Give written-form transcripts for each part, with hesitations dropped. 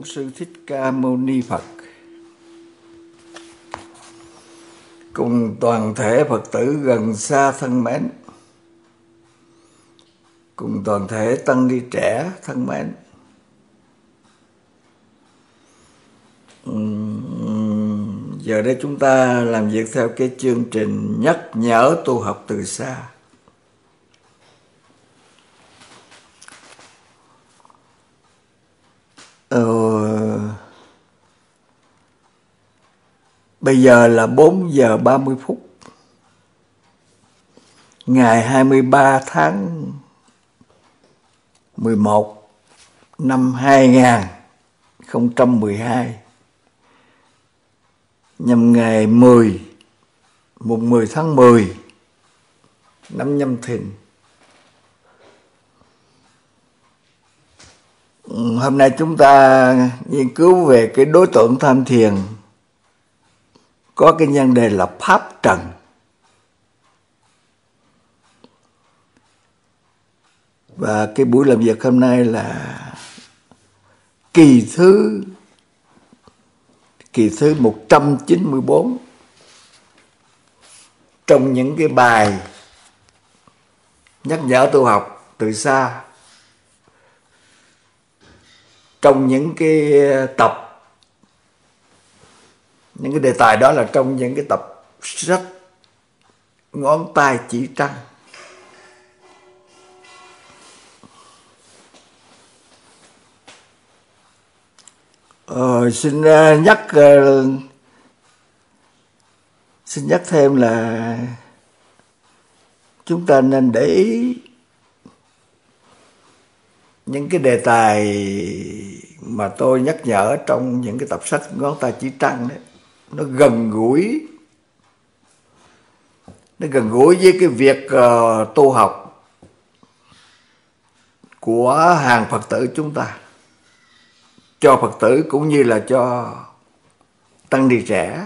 Bổn Sư Thích Ca Mâu Ni Phật cùng toàn thể Phật tử gần xa thân mến, cùng toàn thể tăng ni trẻ thân mến. Giờ đây chúng ta làm việc theo cái chương trình nhắc nhở tu học từ xa. Bây giờ là 4 giờ 30 phút ngày 23 tháng 11 năm 2012, nhằm ngày mùng 10 tháng 10 năm Nhâm Thìn. Hôm nay chúng ta nghiên cứu về cái đối tượng tham thiền có cái nhân đề là Pháp Trần. Và cái buổi làm việc hôm nay là kỳ thứ 194 trong những cái bài nhắc nhở tu học từ xa. Trong những cái tập, những cái đề tài đó là trong những cái tập sách Ngón Tay Chỉ Trăng. Xin nhắc thêm là chúng ta nên để ý những cái đề tài mà tôi nhắc nhở trong những cái tập sách Ngón Tay Chỉ Trăng đấy, nó gần gũi với cái việc tu học của hàng Phật tử chúng ta, cho Phật tử cũng như là cho tăng ni trẻ.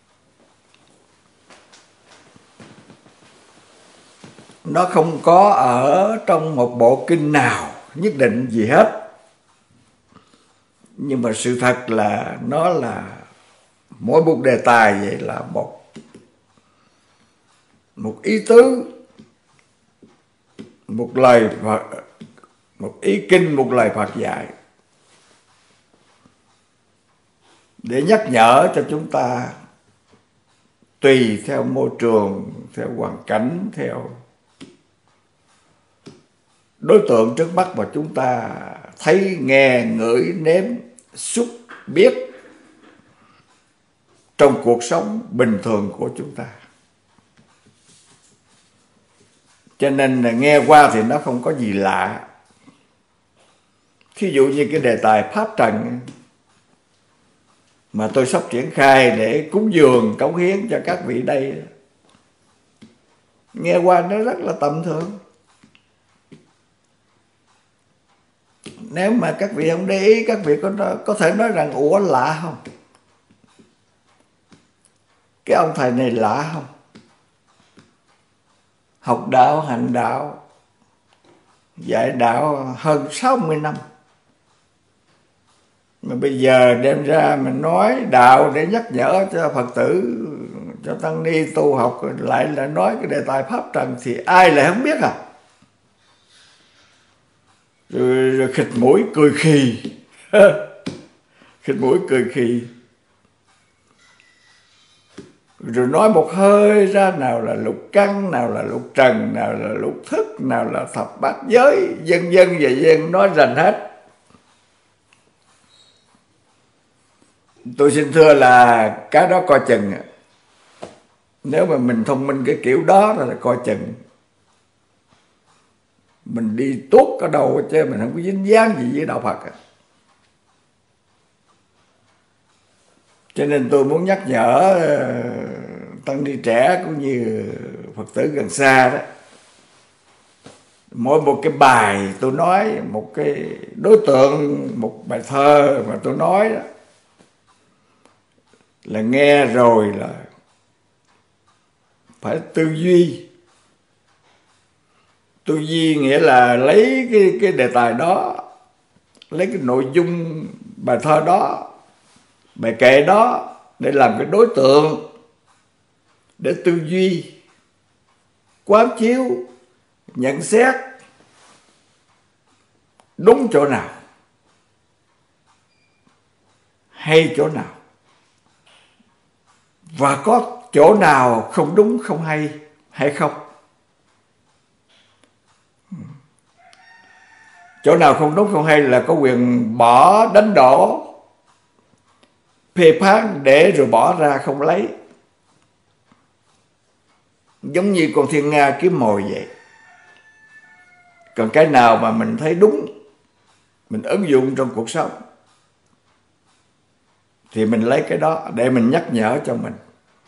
Nó không có ở trong một bộ kinh nào nhất định gì hết, nhưng mà sự thật là nó là mỗi một đề tài vậy là một ý tứ, một lời Phật, một ý kinh, một lời Phật dạy, để nhắc nhở cho chúng ta tùy theo môi trường, theo hoàn cảnh, theo đối tượng trước mắt mà chúng ta thấy, nghe, ngửi, nếm, xúc, biết trong cuộc sống bình thường của chúng ta. Cho nên là nghe qua thì nó không có gì lạ. Thí dụ như cái đề tài Pháp Trần mà tôi sắp triển khai để cúng dường cống hiến cho các vị đây, nghe qua nó rất là tầm thường. Nếu mà các vị không để ý, các vị có thể nói rằng ủa lạ không? Cái ông thầy này lạ không? Học đạo, hành đạo, dạy đạo hơn 60 năm, mà bây giờ đem ra mình nói đạo để nhắc nhở cho Phật tử, cho tăng ni tu học, lại là nói cái đề tài Pháp Trần thì ai lại không biết à? Rồi khịt mũi cười khì khịt mũi cười khì, rồi nói một hơi ra nào là lục căn, nào là lục trần, nào là lục thức, nào là thập bát giới, vân vân và vân, nói rành hết. Tôi xin thưa là cái đó coi chừng. Nếu mà mình thông minh cái kiểu đó là coi chừng mình đi tuốt ở đâu chứ mình không có dính dáng gì với đạo Phật. Cho nên tôi muốn nhắc nhở tăng ni trẻ cũng như Phật tử gần xa đó, mỗi một cái bài tôi nói, một cái đối tượng, một bài thơ mà tôi nói đó, là nghe rồi là phải tư duy. Tư duy nghĩa là lấy cái đề tài đó, lấy cái nội dung bài thơ đó, bài kệ đó để làm cái đối tượng để tư duy, quán chiếu, nhận xét đúng chỗ nào hay chỗ nào, và có chỗ nào không đúng không hay không. Chỗ nào không đúng không hay là có quyền bỏ, đánh đổ, phê phán để rồi bỏ ra không lấy, giống như con thiên nga kiếm mồi vậy. Còn cái nào mà mình thấy đúng, mình ứng dụng trong cuộc sống thì mình lấy cái đó để mình nhắc nhở cho mình.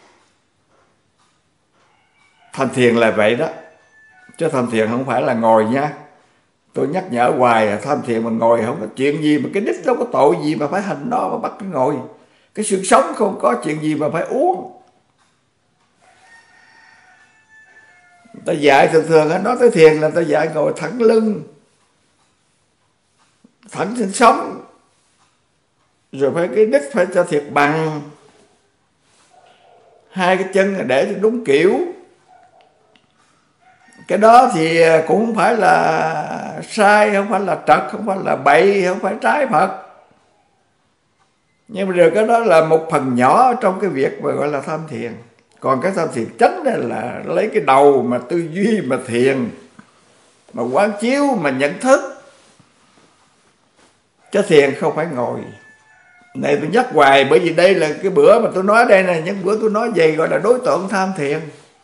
Tham thiền là vậy đó, chứ tham thiền không phải là ngồi nha. Tôi nhắc nhở hoài tham thiền mà ngồi không có chuyện gì, mà cái đích đâu có tội gì mà phải hành nó mà bắt cái ngồi. Cái xương sống không có chuyện gì mà phải uống. Ta dạy thường nói tới thiền là ta dạy ngồi thẳng lưng, thẳng xương sống, rồi phải cái đích phải cho thiệt bằng, hai cái chân để cho đúng kiểu. Cái đó thì cũng không phải là sai, không phải là trật, không phải là bậy, không phải trái Phật. Nhưng mà điều cái đó là một phần nhỏ trong cái việc mà gọi là tham thiền. Còn cái tham thiền chánh là lấy cái đầu mà tư duy, mà thiền, mà quán chiếu, mà nhận thức. Chứ thiền không phải ngồi. Này tôi nhắc hoài, bởi vì đây là cái bữa mà tôi nói đây nè, những bữa tôi nói về gọi là đối tượng tham thiền.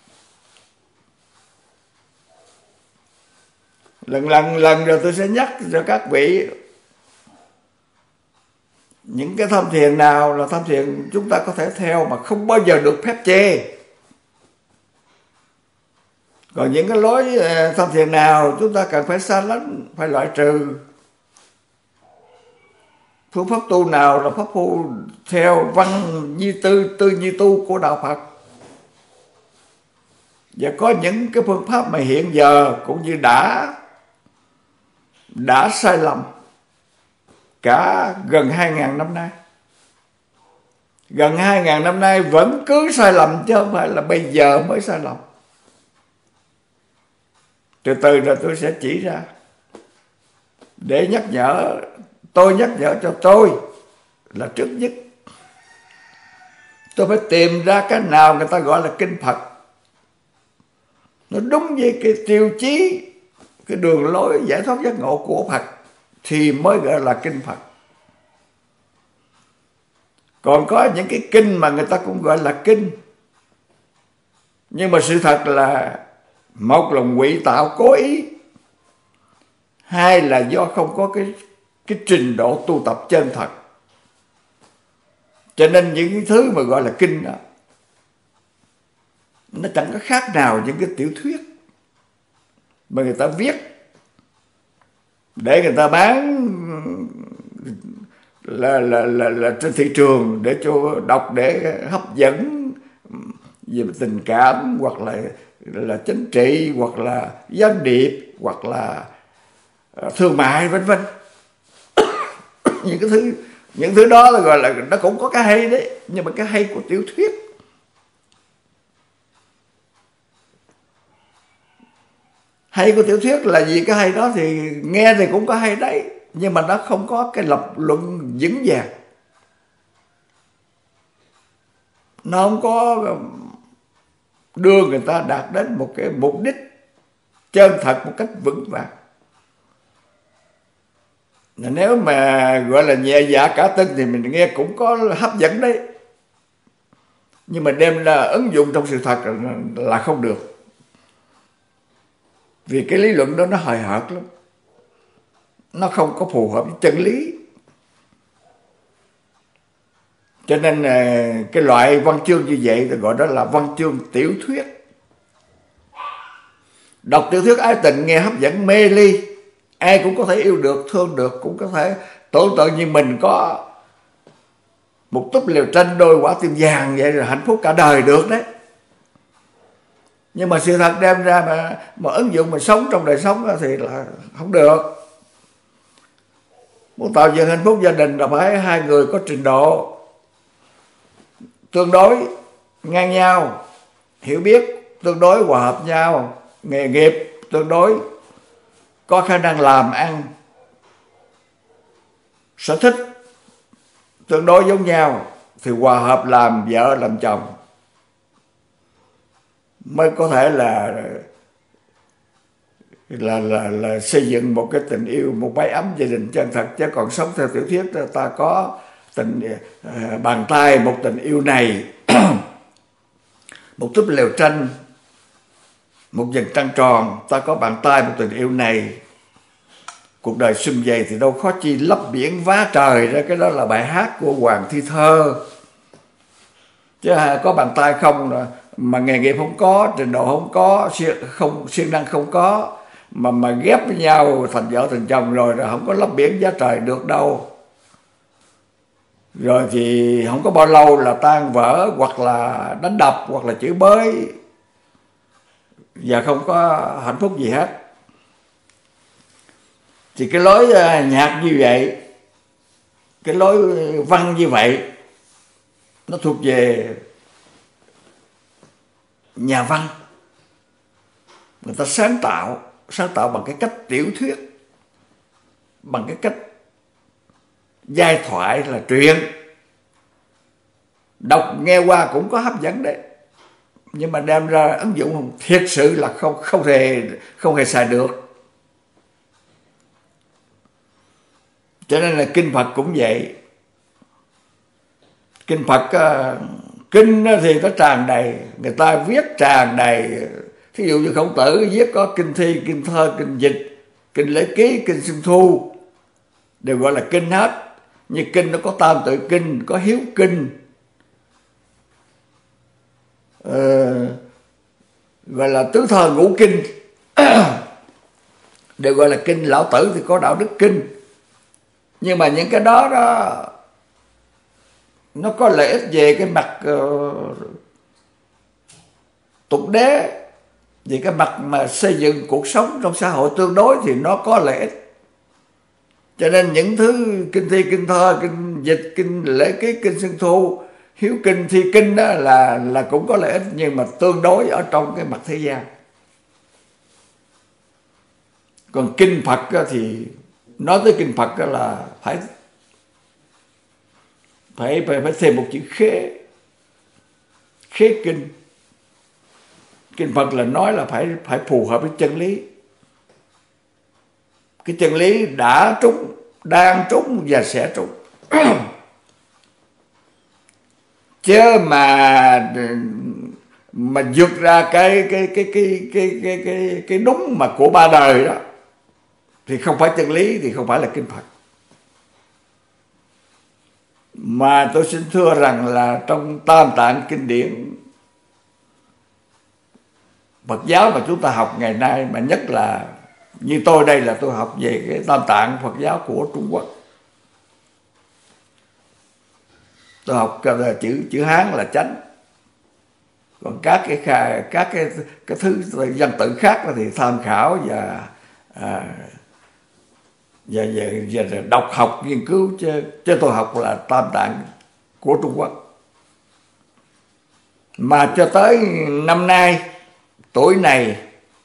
Lần rồi tôi sẽ nhắc cho các vị những cái tham thiền nào là tham thiền chúng ta có thể theo mà không bao giờ được phép chê. Còn những cái lối tham thiền nào chúng ta cần phải xa lánh, phải loại trừ. Phương pháp tu nào là pháp tu theo văn như tư như tu của đạo Phật. Và có những cái phương pháp mà hiện giờ cũng như đã sai lầm cả gần 2.000 năm nay. Gần 2.000 năm nay vẫn cứ sai lầm, chứ không phải là bây giờ mới sai lầm. Từ từ rồi tôi sẽ chỉ ra để nhắc nhở. Tôi nhắc nhở cho tôi là trước nhất tôi phải tìm ra cái nào người ta gọi là kinh Phật, nó đúng với cái tiêu chí, cái đường lối giải thoát giác ngộ của Phật thì mới gọi là kinh Phật. Còn có những cái kinh mà người ta cũng gọi là kinh, nhưng mà sự thật là một là ngụy tạo cố ý, hai là do không có cái trình độ tu tập chân thật. Cho nên những cái thứ mà gọi là kinh đó, nó chẳng có khác nào những cái tiểu thuyết mà người ta viết để người ta bán là trên thị trường để cho đọc, để hấp dẫn về tình cảm, hoặc là chính trị, hoặc là gián điệp, hoặc là thương mại, vân vân. những thứ đó là gọi là nó cũng có cái hay đấy, nhưng mà cái hay của tiểu thuyết. Hay của tiểu thuyết là gì? Cái hay đó thì nghe thì cũng có hay đấy, nhưng mà nó không có cái lập luận vững vàng, nó không có đưa người ta đạt đến một cái mục đích chân thật một cách vững vàng. Nếu mà gọi là nhẹ dạ cả tin thì mình nghe cũng có hấp dẫn đấy, nhưng mà đem ra ứng dụng trong sự thật là không được. Vì cái lý luận đó nó hời hợt lắm, nó không có phù hợp với chân lý. Cho nên cái loại văn chương như vậy thì gọi đó là văn chương tiểu thuyết. Đọc tiểu thuyết ái tình nghe hấp dẫn mê ly, ai cũng có thể yêu được, thương được, cũng có thể tưởng tượng như mình có một túp lều tranh đôi quả tim vàng vậy, rồi hạnh phúc cả đời được đấy. Nhưng mà sự thật đem ra mà ứng dụng, mà sống trong đời sống thì là không được. Muốn tạo dựng hạnh phúc gia đình là phải hai người có trình độ tương đối ngang nhau, hiểu biết tương đối hòa hợp nhau, nghề nghiệp tương đối có khả năng làm ăn, sở thích tương đối giống nhau thì hòa hợp làm vợ làm chồng mới có thể là xây dựng một cái tình yêu, một mái ấm gia đình chân thật. Chứ còn sống theo tiểu thuyết ta có tình bàn tay một tình yêu này một túp lều tranh, một vầng trăng tròn, ta có bàn tay một tình yêu này, cuộc đời sum vầy thì đâu khó chi lấp biển vá trời ra. Cái đó là bài hát của Hoàng Thi Thơ. Chứ có bàn tay không mà nghề nghiệp không có, trình độ không có, siêng năng không có, mà ghép với nhau thành vợ thành chồng rồi không có lấp biển vá trời được đâu. Rồi thì không có bao lâu là tan vỡ, hoặc là đánh đập, hoặc là chửi bới, và không có hạnh phúc gì hết. Thì cái lối nhạc như vậy, cái lối văn như vậy, nó thuộc về nhà văn. Người ta sáng tạo bằng cái cách tiểu thuyết, bằng cái cách giai thoại là truyện. Đọc nghe qua cũng có hấp dẫn đấy, nhưng mà đem ra ứng dụng thiệt sự là không hề xài được. Cho nên là kinh Phật cũng vậy. Kinh Phật, kinh thì nó tràn đầy, người ta viết tràn đầy. Thí dụ như Khổng Tử viết có kinh thi, kinh thơ, kinh dịch, kinh lễ ký, kinh xuân thu, đều gọi là kinh hết. Như kinh nó có tam tự kinh, có hiếu kinh, gọi là tứ thơ ngũ kinh đều gọi là kinh. Lão Tử thì có đạo đức kinh. Nhưng mà những cái đó nó có lợi ích về cái mặt tục đế, về cái mặt mà xây dựng cuộc sống trong xã hội tương đối thì nó có lợi ích. Cho nên những thứ kinh thi, kinh thơ, kinh dịch, kinh lễ ký, kinh xuân thu, hiếu kinh, thi kinh đó là cũng có lợi ích, nhưng mà tương đối ở trong cái mặt thế gian. Còn kinh Phật thì nói tới kinh Phật là phải thêm một chữ khế kinh. Kinh Phật là nói là phải phù hợp với chân lý. Cái chân lý đã trúng, đang trúng và sẽ trúng. Chứ mà vượt ra cái đúng mà của ba đời đó thì không phải chân lý, thì không phải là kinh Phật. Mà tôi xin thưa rằng là trong Tam Tạng kinh điển Phật giáo mà chúng ta học ngày nay, mà nhất là như tôi đây là tôi học về cái Tam Tạng Phật giáo của Trung Quốc. Tôi học chữ Hán là chánh. Còn các cái thứ văn tự khác thì tham khảo và đọc học nghiên cứu, chứ tôi học là Tam Tạng của Trung Quốc. Mà cho tới năm nay, tuổi này,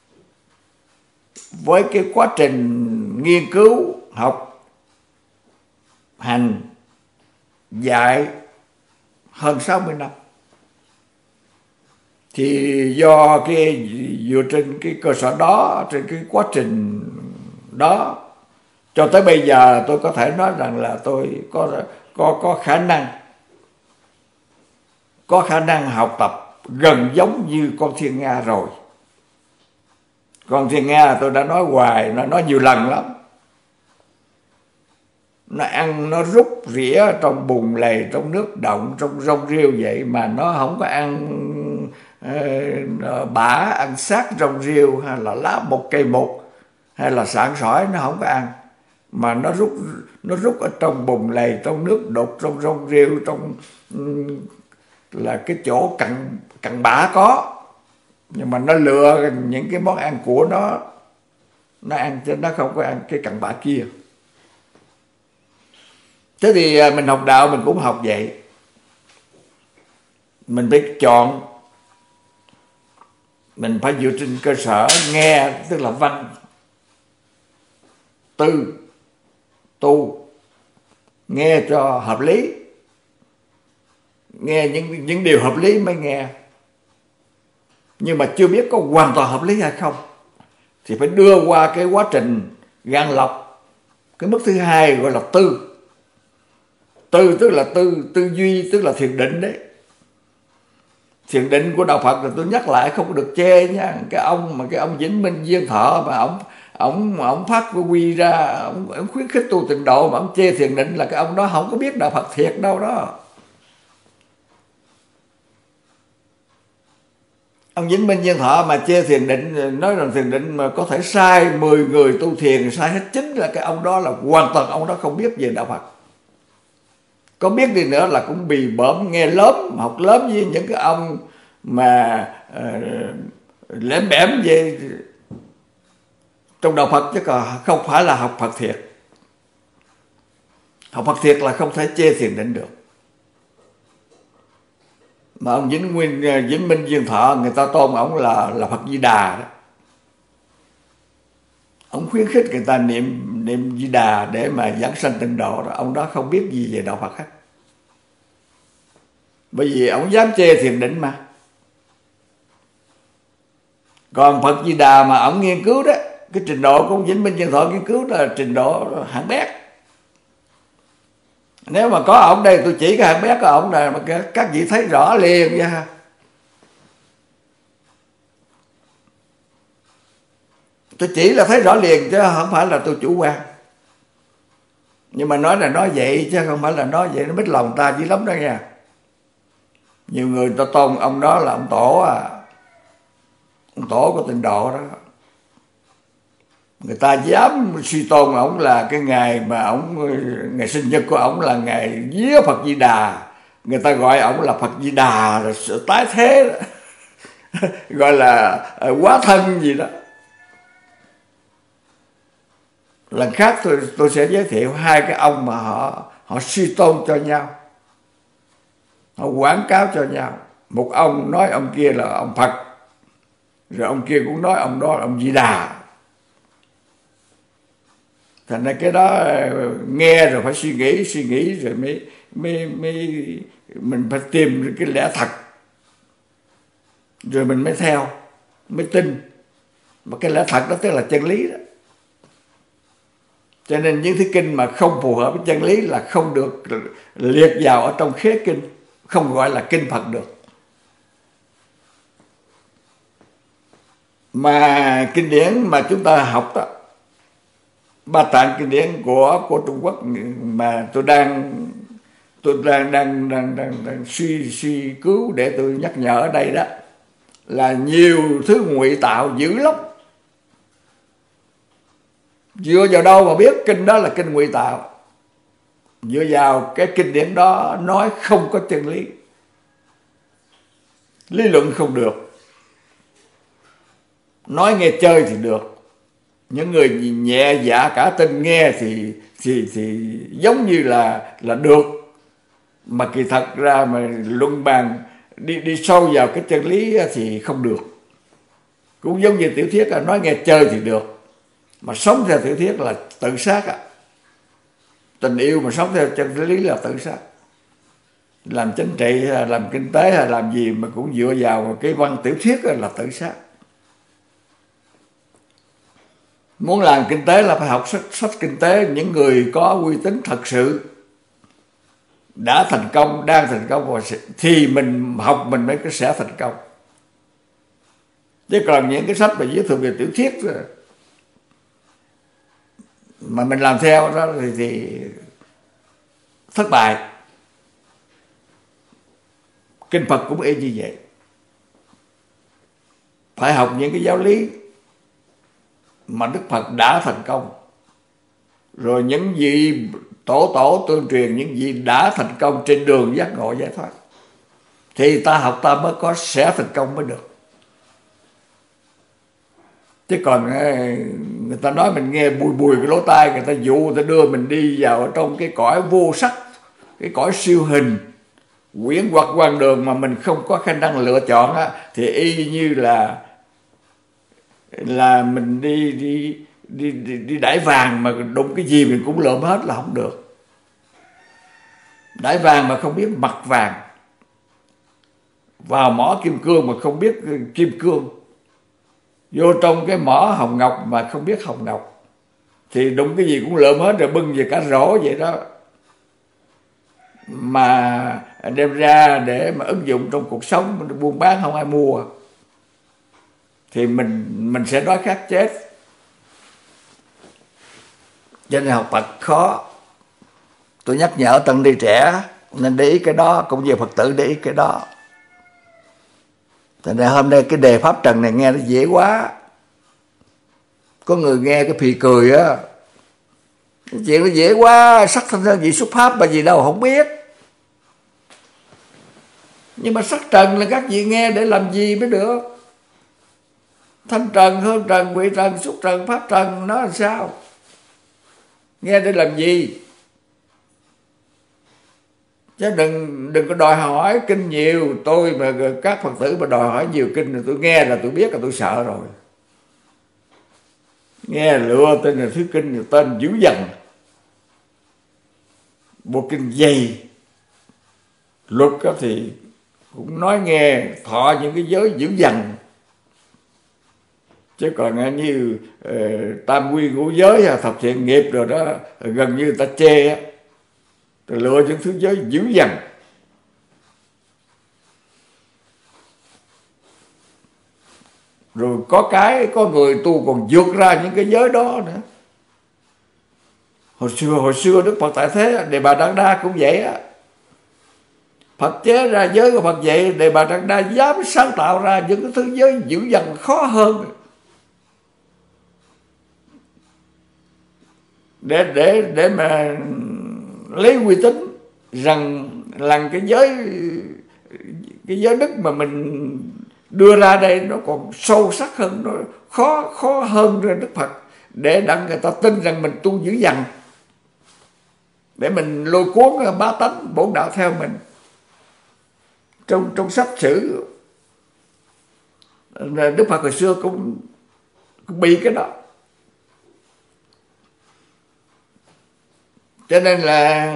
với cái quá trình nghiên cứu, học, hành, dạy hơn 60 năm, thì do dựa trên cái cơ sở đó, trên cái quá trình đó, cho tới bây giờ tôi có thể nói rằng là tôi có khả năng học tập gần giống như con thiên nga rồi. Con thiên nga tôi đã nói hoài, nó nói nhiều lần lắm. Nó ăn, nó rút rỉa trong bùn lầy, trong nước động, trong rong rêu vậy, mà nó không có ăn bã, ăn xác rong rêu, hay là lá một cây mục, hay là sạn sỏi, nó không có ăn. Mà nó rút ở trong bùn lầy, trong nước đục, trong rong rêu, trong là cái chỗ cặn bã có. Nhưng mà nó lựa những cái món ăn của nó ăn, chứ nó không có ăn cái cặn bã kia. Thế thì mình học đạo mình cũng học vậy. Mình phải chọn, mình phải dựa trên cơ sở nghe, tức là văn, tư, tu, nghe cho hợp lý, nghe những điều hợp lý mới nghe. Nhưng mà chưa biết có hoàn toàn hợp lý hay không thì phải đưa qua cái quá trình gan lọc. Cái mức thứ hai gọi là tư. Tư tức là tư duy, tức là thiền định đấy. Thiền định của đạo Phật là tôi nhắc lại không có được chê nha. Cái ông Vĩnh Minh Viên Thọ mà ông phát cái quy ra, ông khuyến khích tu tịnh độ mà ông chê thiền định là cái ông đó không có biết đạo Phật thiệt đâu đó. Ông Vĩnh Minh Viên Thọ mà chê thiền định, nói rằng thiền định mà có thể sai 10 người tu thiền sai hết 9, là cái ông đó là hoàn toàn ông đó không biết về đạo Phật. Có biết đi nữa là cũng bì bõm, nghe lớm, học lớm với những cái ông mà lẻm bẻm về trong đạo Phật, chứ còn không phải là học Phật thiệt. Học Phật thiệt là không thể chê thiền định được. Mà ông Vĩnh Minh Viên Thọ người ta tôn ông là Phật Di Đà đó. Ông khuyến khích người ta niệm Di Đà để mà giảng sanh tịnh độ đó. Ông đó không biết gì về đạo Phật hết. Bởi vì ông dám chê thiền định mà. Còn Phật Di Đà mà ông nghiên cứu đó, cái trình độ của ông Vĩnh Minh Viên Thọ nghiên cứu là trình độ hạng bét. Nếu mà có ông đây tôi chỉ cái hạng bét của ông này mà các vị thấy rõ liền nha. Tôi chỉ là thấy rõ liền chứ không phải là tôi chủ quan. Nhưng mà nói là nói vậy chứ không phải là nói vậy nó mít lòng ta dữ lắm đó nha. Nhiều người ta tôn ông đó là ông tổ à, ông tổ của tịnh độ đó. Người ta dám suy tôn ông là cái ngày mà ngày sinh nhật của ông là ngày vía Phật Di Đà. Người ta gọi ông là Phật Di Đà rồi tái thế đó. Gọi là hóa thân gì đó. Lần khác tôi sẽ giới thiệu hai cái ông mà họ suy tôn cho nhau, họ quảng cáo cho nhau. Một ông nói ông kia là ông Phật, rồi ông kia cũng nói ông đó là ông Di Đà. Thành ra cái đó nghe rồi phải suy nghĩ rồi mới mình phải tìm cái lẽ thật, rồi mình mới theo, mới tin. Mà cái lẽ thật đó tức là chân lý đó. Cho nên những thứ kinh mà không phù hợp với chân lý là không được liệt vào ở trong khế kinh, không gọi là kinh Phật được. Mà kinh điển mà chúng ta học đó, Ba Tạng kinh điển của Trung Quốc mà tôi đang suy cứu để tôi nhắc nhở ở đây đó, là nhiều thứ ngụy tạo dữ lắm. Dựa vào đâu mà biết kinh đó là kinh ngụy tạo? Dựa vào cái kinh điển đó nói không có chân lý, lý luận không được, nói nghe chơi thì được. Những người nhẹ dạ cả tin nghe thì giống như là được, mà kỳ thật ra mà luận bàn đi sâu vào cái chân lý thì không được. Cũng giống như tiểu thuyết nói nghe chơi thì được, mà sống theo tiểu thuyết là tự sát á. Tình yêu mà sống theo chân lý là tự sát. Làm chính trị hay làm kinh tế hay làm gì mà cũng dựa vào cái văn tiểu thuyết là tự sát. Muốn làm kinh tế là phải học sách kinh tế, những người có uy tín thật sự, đã thành công, đang thành công, thì mình học mình mới sẽ thành công. Chứ còn những cái sách mà giới thiệu về tiểu thuyết mà mình làm theo đó thì thất bại. Kinh Phật cũng y như vậy. Phải học những cái giáo lý mà Đức Phật đã thành công, rồi những gì tổ tương truyền, những gì đã thành công trên đường giác ngộ giải thoát, thì ta học ta mới sẽ thành công mới được. Chứ còn người ta nói mình nghe bùi bùi cái lỗ tai, người ta dụ người ta đưa mình đi vào trong cái cõi vô sắc, cái cõi siêu hình, quyển hoặc quan đường mà mình không có khả năng lựa chọn á, thì y như là mình đi đãi vàng mà đụng cái gì mình cũng lượm hết là không được. Đãi vàng mà không biết mặt vàng, vào mỏ kim cương mà không biết kim cương, vô trong cái mỏ hồng ngọc mà không biết hồng ngọc, thì đụng cái gì cũng lượm hết rồi bưng về cả rổ vậy đó, mà đem ra để mà ứng dụng trong cuộc sống buôn bán không ai mua, thì mình sẽ đói khát chết. Cho nên học Phật khó. Tôi nhắc nhở tăng ni trẻ nên để ý cái đó, cũng như Phật tử để ý cái đó. Cho nên hôm nay cái đề pháp trần này nghe nó dễ quá, có người nghe cái phì cười á, cái chuyện nó dễ quá, sắc thanh thân vị xuất pháp mà gì đâu không biết. Nhưng mà sắc trần là các vị nghe để làm gì mới được? Thanh trần, hương trần, vị trần, xúc trần, pháp trần, nó làm sao? Nghe để làm gì? Chứ đừng có đòi hỏi kinh nhiều. Tôi mà các Phật tử mà đòi hỏi nhiều kinh thì tôi nghe là tôi biết là tôi sợ rồi. Nghe lựa tên là thứ kinh, tên dữ dằn, bộ kinh dày. Luật thì cũng nói nghe thọ những cái giới dữ dằn. Chứ còn như tam quy ngũ giới, thập thiện nghiệp rồi đó, gần như người ta chê á, lựa những thứ giới dữ dằn. Rồi có người tu còn vượt ra những cái giới đó nữa. Hồi xưa Đức Phật tại thế, Đề Bà Đạt Đa cũng vậy á. Phật chế ra giới của Phật vậy, Đề Bà Đạt Đa dám sáng tạo ra những cái thứ giới dữ dằn khó hơn, để mà lấy uy tín rằng cái giới đức mà mình đưa ra đây nó còn sâu sắc hơn, nó khó hơn Đức Phật, để đặng người ta tin rằng mình tu dữ dằn, để mình lôi cuốn bá tánh bổn đạo theo mình. Trong sách sử Đức Phật hồi xưa cũng bị cái đó. Cho nên là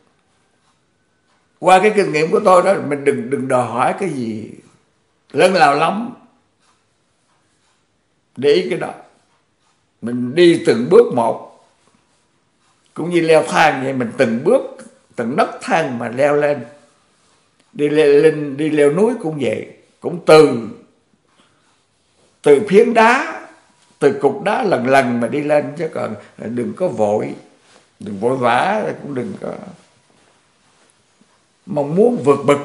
qua cái kinh nghiệm của tôi đó, mình đừng đòi hỏi cái gì lớn lao lắm. Để ý cái đó, mình đi từng bước một, cũng như leo thang vậy, mình từng bước từng nấc thang mà leo lên. Đi leo núi cũng vậy, cũng từ phiến đá, từ cục đá lần mà đi lên, chứ còn đừng có vội, đừng vội vã, cũng đừng có mong muốn vượt bậc.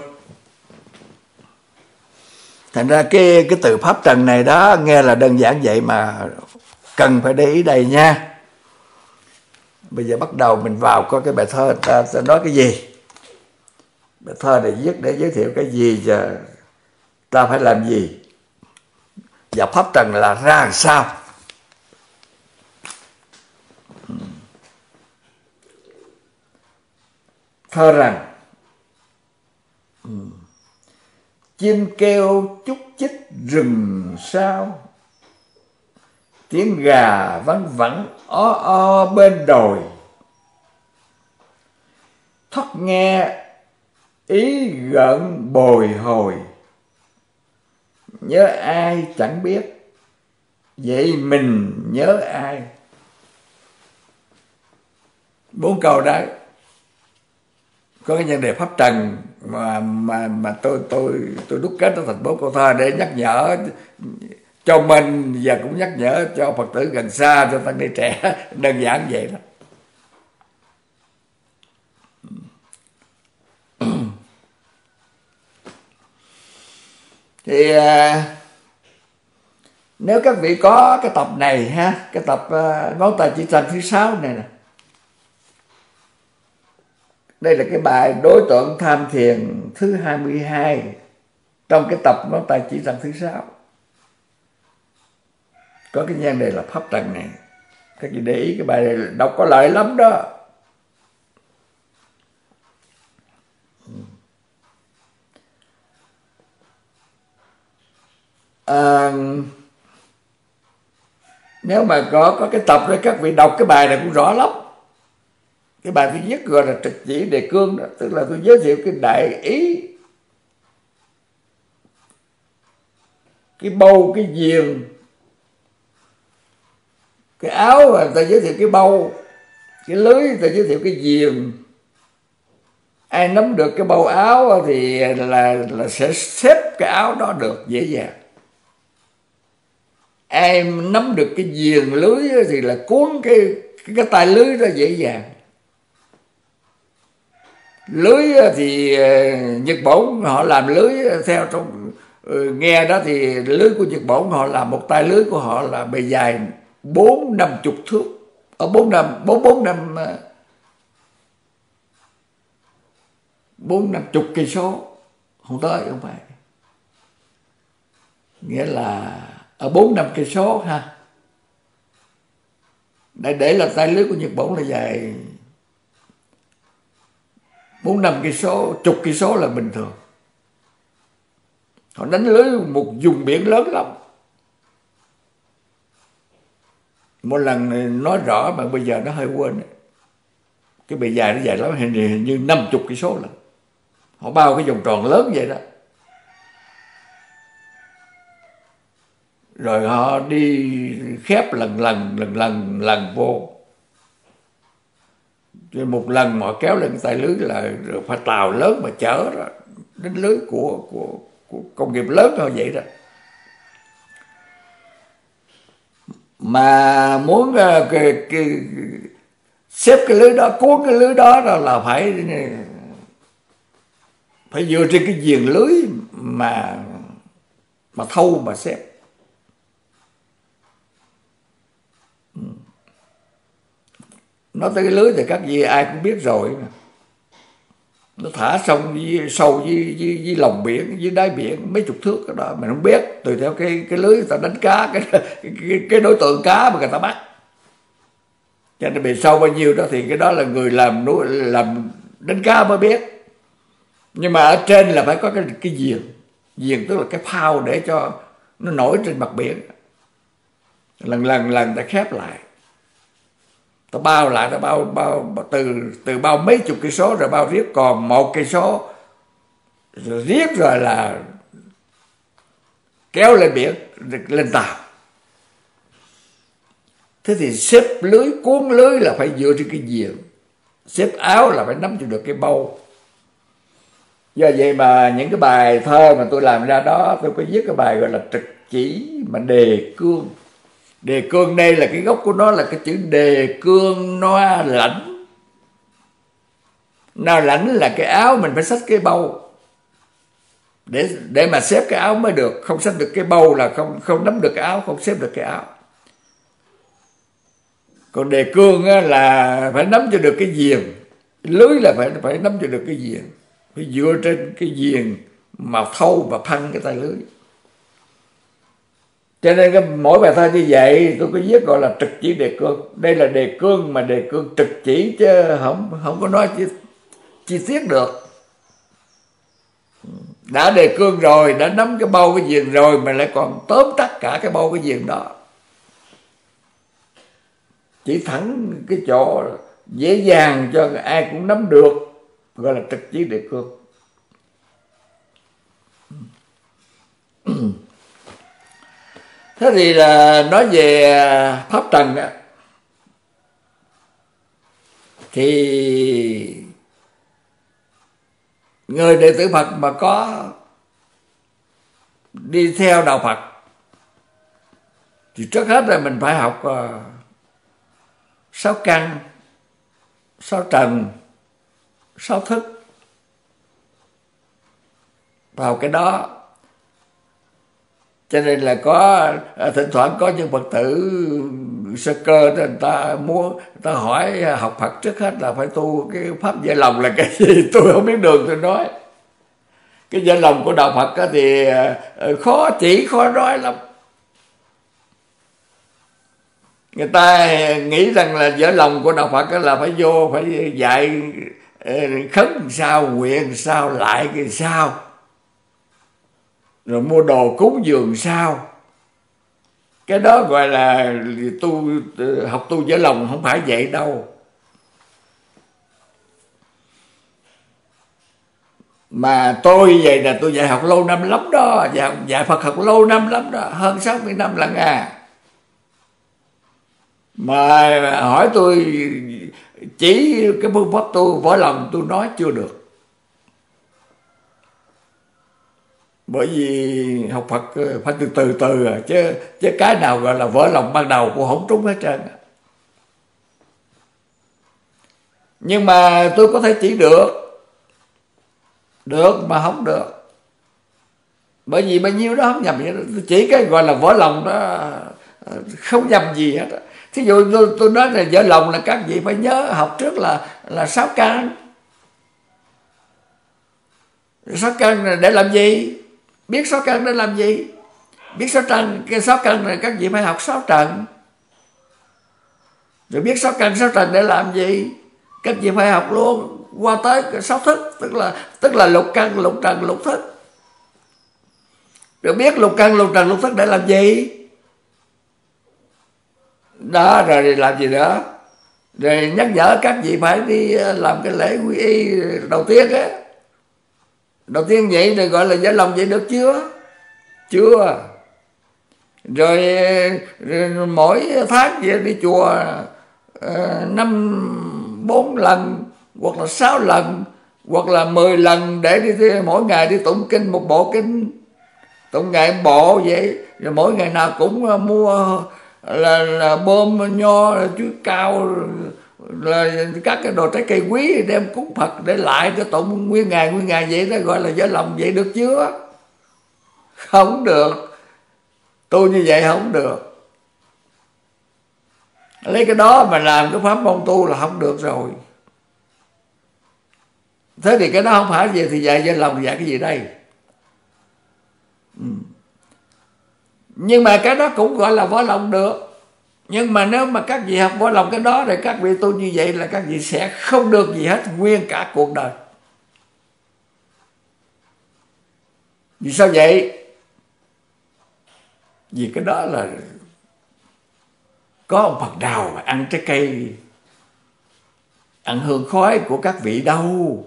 Thành ra cái từ pháp trần này đó nghe là đơn giản vậy mà cần phải để ý đây nha. Bây giờ bắt đầu mình vào có cái bài thơ ta nói cái gì, bài thơ này viết để giới thiệu cái gì, và ta phải làm gì, và pháp trần là ra làm sao. Thơ rằng chim kêu chúc chích rừng sao, tiếng gà văng vẳng o bên đồi, thoắt nghe ý gợn bồi hồi, nhớ ai chẳng biết, vậy mình nhớ ai. 4 câu đấy. Có cái nhân đề pháp trần mà tôi đúc kết nó thành 4 câu thơ để nhắc nhở cho mình, và cũng nhắc nhở cho Phật tử gần xa, cho tăng ni trẻ. Đơn giản vậy đó. Thì nếu các vị có cái tập này ha, cái tập ngón tay chỉ trần thứ 6 này nè, đây là cái bài đối tượng tham thiền thứ 22 trong cái tập ngón tay chỉ trần thứ 6. có cái nhan đề là Pháp Trần này. Các chị để ý cái bài này đọc có lợi lắm đó. Nếu mà có cái tập đấy, các vị đọc cái bài này cũng rõ lắm. Cái bài thứ nhất gọi là Trực Chỉ Đề Cương đó, tức là tôi giới thiệu cái đại ý, cái bâu, cái viền, cái áo người ta giới thiệu cái bâu, cái lưới người ta giới thiệu cái viền. Ai nắm được cái bâu áo thì là sẽ xếp cái áo đó được dễ dàng. Ai nắm được cái viền lưới thì là cuốn cái tay lưới đó dễ dàng. Lưới thì Nhật Bản họ làm lưới theo trong nghe đó, thì lưới của Nhật Bản họ làm một tay lưới của họ là bề dài 40-50 thước, ở 450 cây số, không tới, không phải, nghĩa là ở 4-5 cây số ha. Để là tay lưới của Nhật Bản là dài 4-5 cây số, chục cây số là bình thường. Họ đánh lưới một vùng biển lớn lắm. Một lần nói rõ mà bây giờ nó hơi quên. Cái bề dài nó dài lắm, hình như 50 cây số lần. Họ bao cái vòng tròn lớn vậy đó. Rồi họ đi khép lần vô. Rồi một lần họ kéo lên tay lưới là phải tàu lớn mà chở đó, đến lưới của công nghiệp lớn thôi vậy đó. Mà muốn xếp cái lưới đó, cuốn cái lưới đó là phải dựa trên cái viền lưới mà thâu mà xếp. Nói tới cái lưới thì các vị ai cũng biết rồi. Nó thả sông sâu với lòng biển, dưới đáy biển mấy chục thước đó, mình không biết. Tùy theo cái lưới người ta đánh cá, cái đối tượng cá mà người ta bắt. Cho nên bề sâu bao nhiêu đó thì cái đó là người làm đánh cá mới biết. Nhưng mà ở trên là phải có cái viền tức là cái phao để cho nó nổi trên mặt biển. Lần ta khép lại, ta bao lại, ta bao từ bao mấy chục cây số rồi bao riết còn 1 cây số, rồi riết rồi là kéo lên biển, lên tàu. Thế thì xếp lưới, cuốn lưới là phải dựa trên cái viền, xếp áo là phải nắm cho được cái bâu. Do vậy mà những cái bài thơ mà tôi làm ra đó, tôi có viết cái bài gọi là Trực Chỉ mà Đề Cương. Đề cương đây là cái gốc của nó là cái chữ đề cương noa lãnh. Nào lãnh là cái áo mình phải xách cái bâu để mà xếp cái áo mới được. Không xách được cái bâu là không nắm được cái áo, không xếp được cái áo. Còn đề cương là phải nắm cho được cái viền, lưới là phải nắm cho được cái viền, phải dựa trên cái viền mà thâu và phăng cái tay lưới. Cho nên mỗi bài thơ như vậy tôi có viết gọi là Trực Chỉ Đề Cương. Đây là đề cương mà đề cương trực chỉ, chứ không có nói chi tiết được. Đã đề cương rồi, đã nắm cái bâu cái viền rồi mà lại còn tóm tắt cả cái bâu cái viền đó. Chỉ thẳng cái chỗ dễ dàng cho ai cũng nắm được, gọi là Trực Chỉ Đề Cương. Thế thì là nói về Pháp Trần đó, thì người đệ tử Phật mà có đi theo đạo Phật thì trước hết là mình phải học 6 căn, 6 trần, 6 thức. Vào cái đó. Cho nên là có thỉnh thoảng có những Phật tử sơ cơ đó, người ta hỏi học Phật trước hết là phải tu cái pháp giải lòng là cái gì. Tôi không biết đường tôi nói. Cái giải lòng của đạo Phật thì khó chỉ, khó nói lắm. Người ta nghĩ rằng là vỡ lòng của đạo Phật là phải vô phải dạy khấn sao, nguyện sao, lại cái sao, rồi mua đồ cúng dường sao. Cái đó gọi là học tu vỡ lòng, không phải vậy đâu. Mà tôi vậy là tôi dạy học lâu năm lắm đó, dạy Phật học lâu năm lắm đó, hơn 60 năm lận à. Mà hỏi tôi chỉ cái phương pháp tu vỡ lòng, tôi nói chưa được. Bởi vì học Phật phải từ từ chứ cái nào gọi là vỡ lòng ban đầu cũng không trúng hết trơn. Nhưng mà tôi có thể chỉ được mà không được. Bởi vì bao nhiêu đó không nhầm vậy đó. Tôi chỉ cái gọi là vỡ lòng đó không nhầm gì hết. Thí dụ tôi nói là vỡ lòng là các vị phải nhớ học trước là 6 căn. 6 căn là để làm gì? Biết 6 căn để làm gì? Biết 6 căn, cái 6 căn này các vị phải học 6 trận. Rồi biết 6 căn 6 trận để làm gì? Các vị phải học luôn qua tới 6 thức, tức là lục căn, lục trần, lục thức. Rồi biết lục căn, lục trần, lục thức để làm gì? Đó, rồi làm gì nữa? Rồi nhắc nhở các vị phải đi làm cái lễ quy y đầu tiên á. Đầu tiên vậy rồi gọi là vỡ lòng vậy được chưa? Chưa. Rồi mỗi tháng về đi chùa 4 lần hoặc là 6 lần hoặc là 10 lần để đi mỗi ngày đi tụng kinh một bộ kinh, tụng ngày một bộ vậy. Rồi mỗi ngày nào cũng mua là bơm nho, chuối cao, là các cái đồ trái cây quý đem cúng Phật để lại cho tụng nguyên ngày vậy đó, gọi là vỡ lòng vậy được chưa? Không được. Tu như vậy không được. Lấy cái đó mà làm cái pháp môn tu là không được rồi. Thế thì cái đó không phải gì thì dạy vỡ lòng, dạy cái gì đây? Nhưng mà cái đó cũng gọi là vỡ lòng được. Nhưng mà nếu mà các vị học vỡ lòng cái đó rồi các vị tu như vậy là các vị sẽ không được gì hết nguyên cả cuộc đời. Vì sao vậy? Vì cái đó là có ông Phật nào mà ăn trái cây, ăn hương khói của các vị đâu.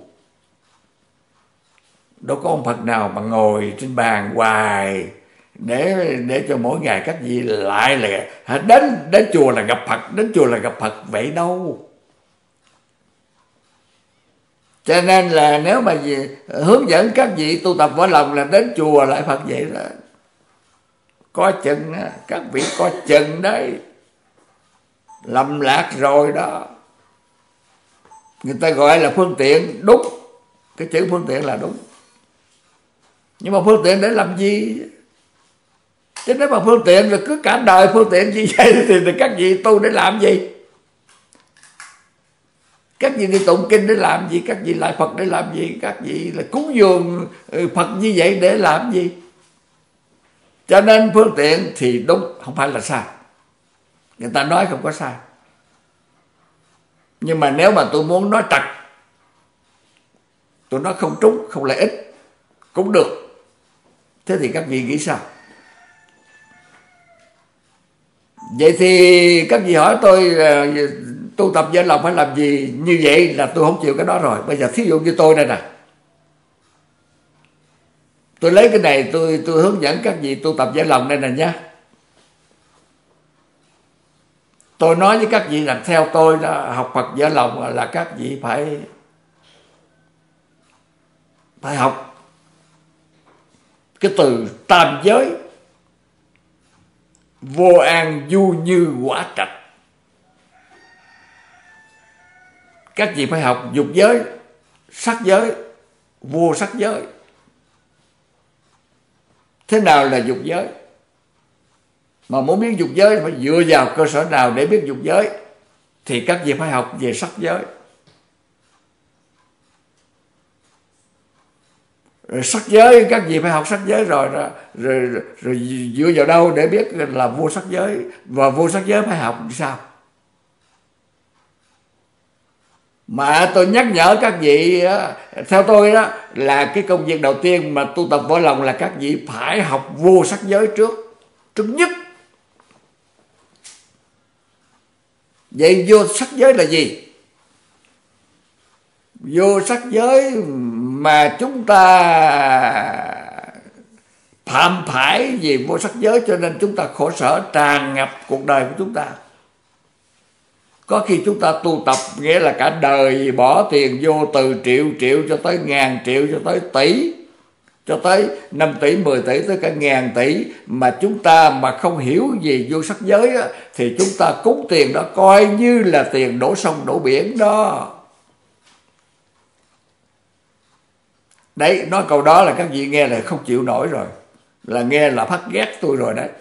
Đâu có ông Phật nào mà ngồi trên bàn hoài để cho mỗi ngày các vị lại là đến chùa là gặp Phật, đến chùa là gặp Phật vậy đâu. Cho nên là nếu mà hướng dẫn các vị tu tập vỡ lòng là đến chùa lại Phật vậy đó. Có chừng, các vị có chừng đấy, lầm lạc rồi đó. Người ta gọi là phương tiện, đúng. Cái chữ phương tiện là đúng. Nhưng mà phương tiện để làm gì? Chứ nếu mà phương tiện rồi cứ cả đời phương tiện như vậy thì các vị tu để làm gì? Các vị đi tụng kinh để làm gì? Các vị lại Phật để làm gì? Các vị là cúng dường Phật như vậy để làm gì? Cho nên phương tiện thì đúng, không phải là sai. Người ta nói không có sai. Nhưng mà nếu mà tôi muốn nói trật, tôi nói không trúng, không lợi ích cũng được. Thế thì các vị nghĩ sao? Vậy thì các vị hỏi tôi tu tập vỡ lòng phải làm gì? Như vậy là tôi không chịu cái đó rồi. Bây giờ thí dụ như tôi đây nè, tôi lấy cái này tôi hướng dẫn các vị tu tập vỡ lòng đây nè nhé. Tôi nói với các vị là theo tôi là học Phật vỡ lòng là các vị phải học cái từ tam giới, vô an du như quả trạch. Các vị phải học dục giới, sắc giới, vô sắc giới. Thế nào là dục giới? Mà muốn biết dục giới phải dựa vào cơ sở nào để biết dục giới? Thì các vị phải học về sắc giới. Rồi sắc giới, các vị phải học sắc giới rồi dựa vào đâu để biết là vô sắc giới, và vô sắc giới phải học làm sao? Mà tôi nhắc nhở các vị, theo tôi đó, là cái công việc đầu tiên mà tu tập vỡ lòng là các vị phải học vô sắc giới trước nhất. Vậy vô sắc giới là gì? Vô sắc giới mà chúng ta phạm phải vì vô sắc giới, cho nên chúng ta khổ sở tràn ngập cuộc đời của chúng ta. Có khi chúng ta tu tập nghĩa là cả đời bỏ tiền vô từ triệu cho tới ngàn triệu, cho tới tỷ, cho tới 5 tỷ, 10 tỷ, tới cả ngàn tỷ, mà chúng ta mà không hiểu gì vô sắc giới á, thì chúng ta cúng tiền đó coi như là tiền đổ sông đổ biển đó. Đấy, nói câu đó là các vị nghe là không chịu nổi rồi, là nghe là phát ghét tôi rồi đấy.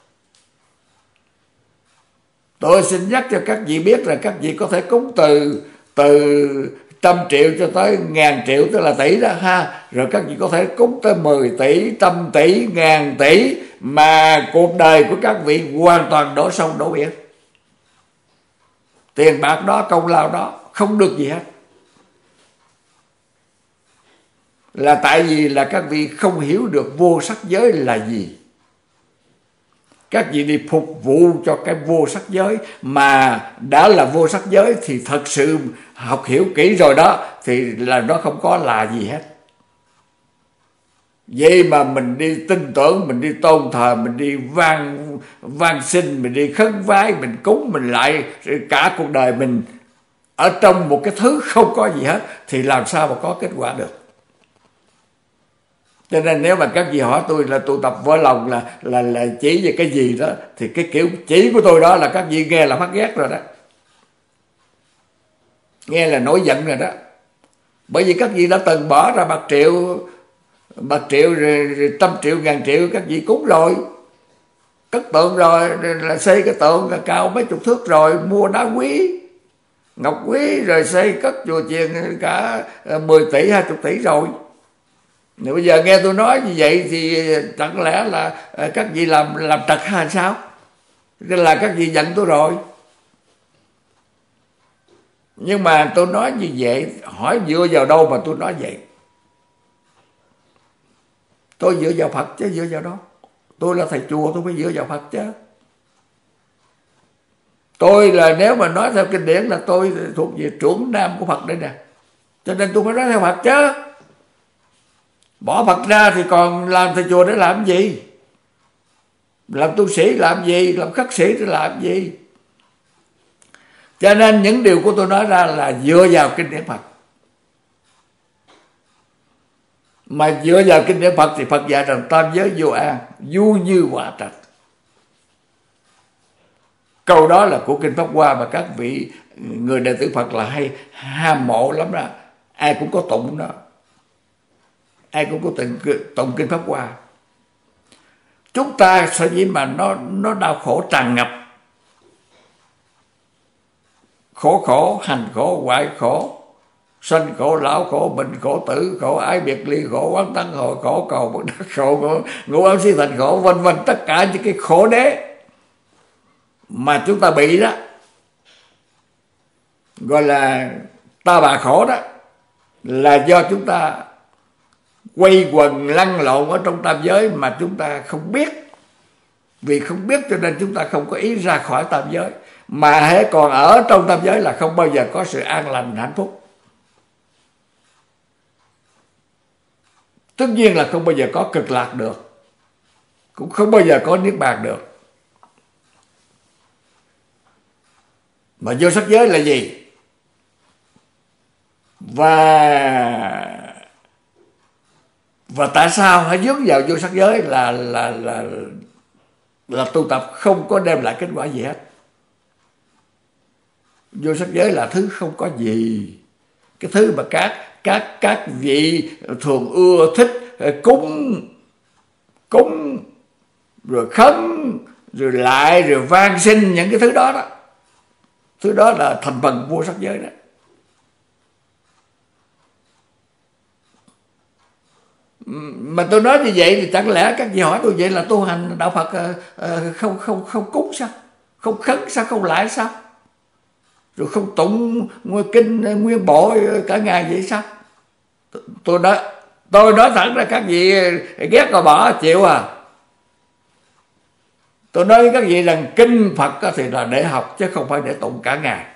Tôi xin nhắc cho các vị biết là các vị có thể cúng từ 100 triệu cho tới ngàn triệu, tức là tỷ đó ha. Rồi các vị có thể cúng tới 10 tỷ, 100 tỷ, ngàn tỷ, mà cuộc đời của các vị hoàn toàn đổ sông đổ biển. Tiền bạc đó, công lao đó không được gì hết. Là tại vì là các vị không hiểu được vô sắc giới là gì. Các vị đi phục vụ cho cái vô sắc giới, mà đã là vô sắc giới thì thật sự học hiểu kỹ rồi đó, thì là nó không có là gì hết. Vậy mà mình đi tin tưởng, mình đi tôn thờ, mình đi van xin, mình đi khấn vái, mình cúng, mình lại cả cuộc đời mình ở trong một cái thứ không có gì hết, thì làm sao mà có kết quả được. Cho nên nếu mà các vị hỏi tôi là tu tập vỡ lòng là chỉ về cái gì đó, thì cái kiểu chỉ của tôi đó là các vị nghe là phát ghét rồi đó, nghe là nổi giận rồi đó. Bởi vì các vị đã từng bỏ ra bạc triệu rồi 100 triệu, ngàn triệu các vị cúng rồi, cất tượng rồi, là xây cái tượng cao mấy chục thước rồi, mua đá quý, ngọc quý, rồi xây cất chùa chiền cả 10 tỷ, 20 tỷ rồi. Nếu bây giờ nghe tôi nói như vậy thì chẳng lẽ là các vị làm trật hay sao? Nên là các vị giận tôi rồi. Nhưng mà tôi nói như vậy, hỏi dựa vào đâu mà tôi nói vậy? Tôi dựa vào Phật chứ dựa vào đâu? Tôi là thầy chùa, tôi phải dựa vào Phật chứ. Tôi là nếu mà nói theo kinh điển là tôi thuộc về trưởng nam của Phật đây nè, cho nên tôi phải nói theo Phật chứ. Bỏ Phật ra thì còn làm thầy chùa để làm gì? Làm tu sĩ làm gì? Làm khất sĩ để làm gì? Cho nên những điều của tôi nói ra là dựa vào kinh điển Phật. Mà dựa vào kinh điển Phật thì Phật dạy rằng tam giới vô an, du như quả trạch. Câu đó là của kinh Pháp Hoa, mà các vị người đệ tử Phật là hay ham mộ lắm đó. Ai cũng có tụng đó, ai cũng có tụng kinh Pháp Hoa. Chúng ta sở dĩ mà nó đau khổ tràn ngập, khổ, hành khổ, hoại khổ, sanh khổ, lão khổ, bệnh khổ, tử khổ, ái biệt ly khổ, oán tắc khổ, cầu bất đắc khổ, ngũ ám si thành khổ, vân vân, tất cả những cái khổ đế mà chúng ta bị đó, gọi là ta bà khổ đó, là do chúng ta quay quần lăn lộn ở trong tam giới mà chúng ta không biết. Vì không biết cho nên chúng ta không có ý ra khỏi tam giới, mà hễ còn ở trong tam giới là không bao giờ có sự an lành hạnh phúc. Tất nhiên là không bao giờ có cực lạc được, cũng không bao giờ có niết bàn được. Mà vô sắc giới là gì? Và tại sao hãy dướng vào vô sắc giới là tu tập không có đem lại kết quả gì hết. Vô sắc giới là thứ không có gì. Cái thứ mà các vị thường ưa thích cúng rồi khấn rồi lại rồi van xin, những cái thứ đó đó, thứ đó là thành phần vô sắc giới đó. Mà tôi nói như vậy thì chẳng lẽ các vị hỏi tôi vậy là tu hành đạo Phật không cúng sao, không khấn sao, không lại sao, rồi không tụng nguyên kinh nguyên bộ cả ngày vậy sao? Tôi nói thẳng ra các vị ghét rồi bỏ chịu à. Tôi nói với các vị rằng kinh Phật thì là để học chứ không phải để tụng cả ngày.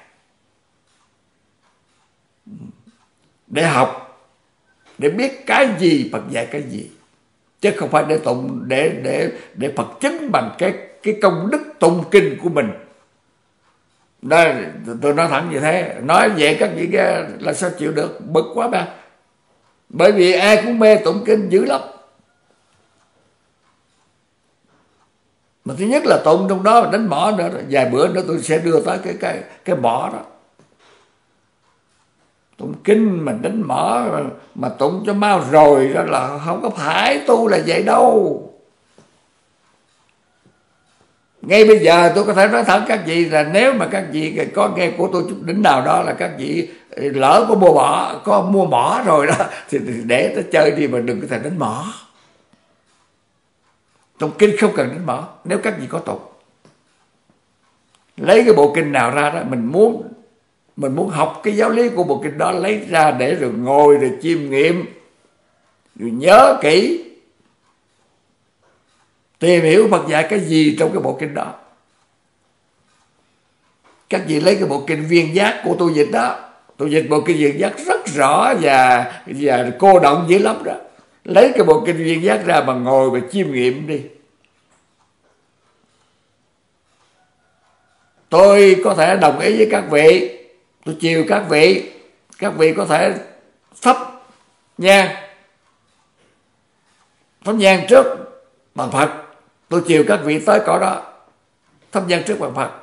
Để học, để biết cái gì Phật dạy cái gì, chứ không phải để tụng để Phật chứng bằng cái công đức tụng kinh của mình. Đó, tôi nói thẳng như thế. Nói vậy các vị nghe là sao chịu được, bực quá ba. Bởi vì ai cũng mê tụng kinh dữ lắm. Mà thứ nhất là tụng trong đó đánh mỏ nữa, vài bữa nữa tôi sẽ đưa tới cái mỏ đó. Tụng kinh mà đánh mỏ mà tụng cho mau rồi đó là không có phải tu là vậy đâu. Ngay bây giờ tôi có thể nói thẳng các vị là nếu mà các vị có nghe của tôi chút đỉnh nào đó là các vị lỡ có mua mỏ rồi đó thì để nó chơi đi mà đừng có thể đánh mỏ. Tụng kinh không cần đánh mỏ nếu các vị có tụng. Lấy cái bộ kinh nào ra đó, mình muốn học cái giáo lý của bộ kinh đó, lấy ra để rồi ngồi rồi chiêm nghiệm, rồi nhớ kỹ, tìm hiểu Phật dạy cái gì trong cái bộ kinh đó. Các vị lấy cái bộ kinh Viên Giác của tôi dịch đó, tôi dịch bộ kinh Viên Giác rất rõ và cô động dữ lắm đó. Lấy cái bộ kinh Viên Giác ra mà ngồi và chiêm nghiệm đi. Tôi có thể đồng ý với các vị, tôi chiều các vị có thể thắp nhang trước bằng Phật, tôi chiều các vị tới cõi đó thắp nhang trước bằng Phật.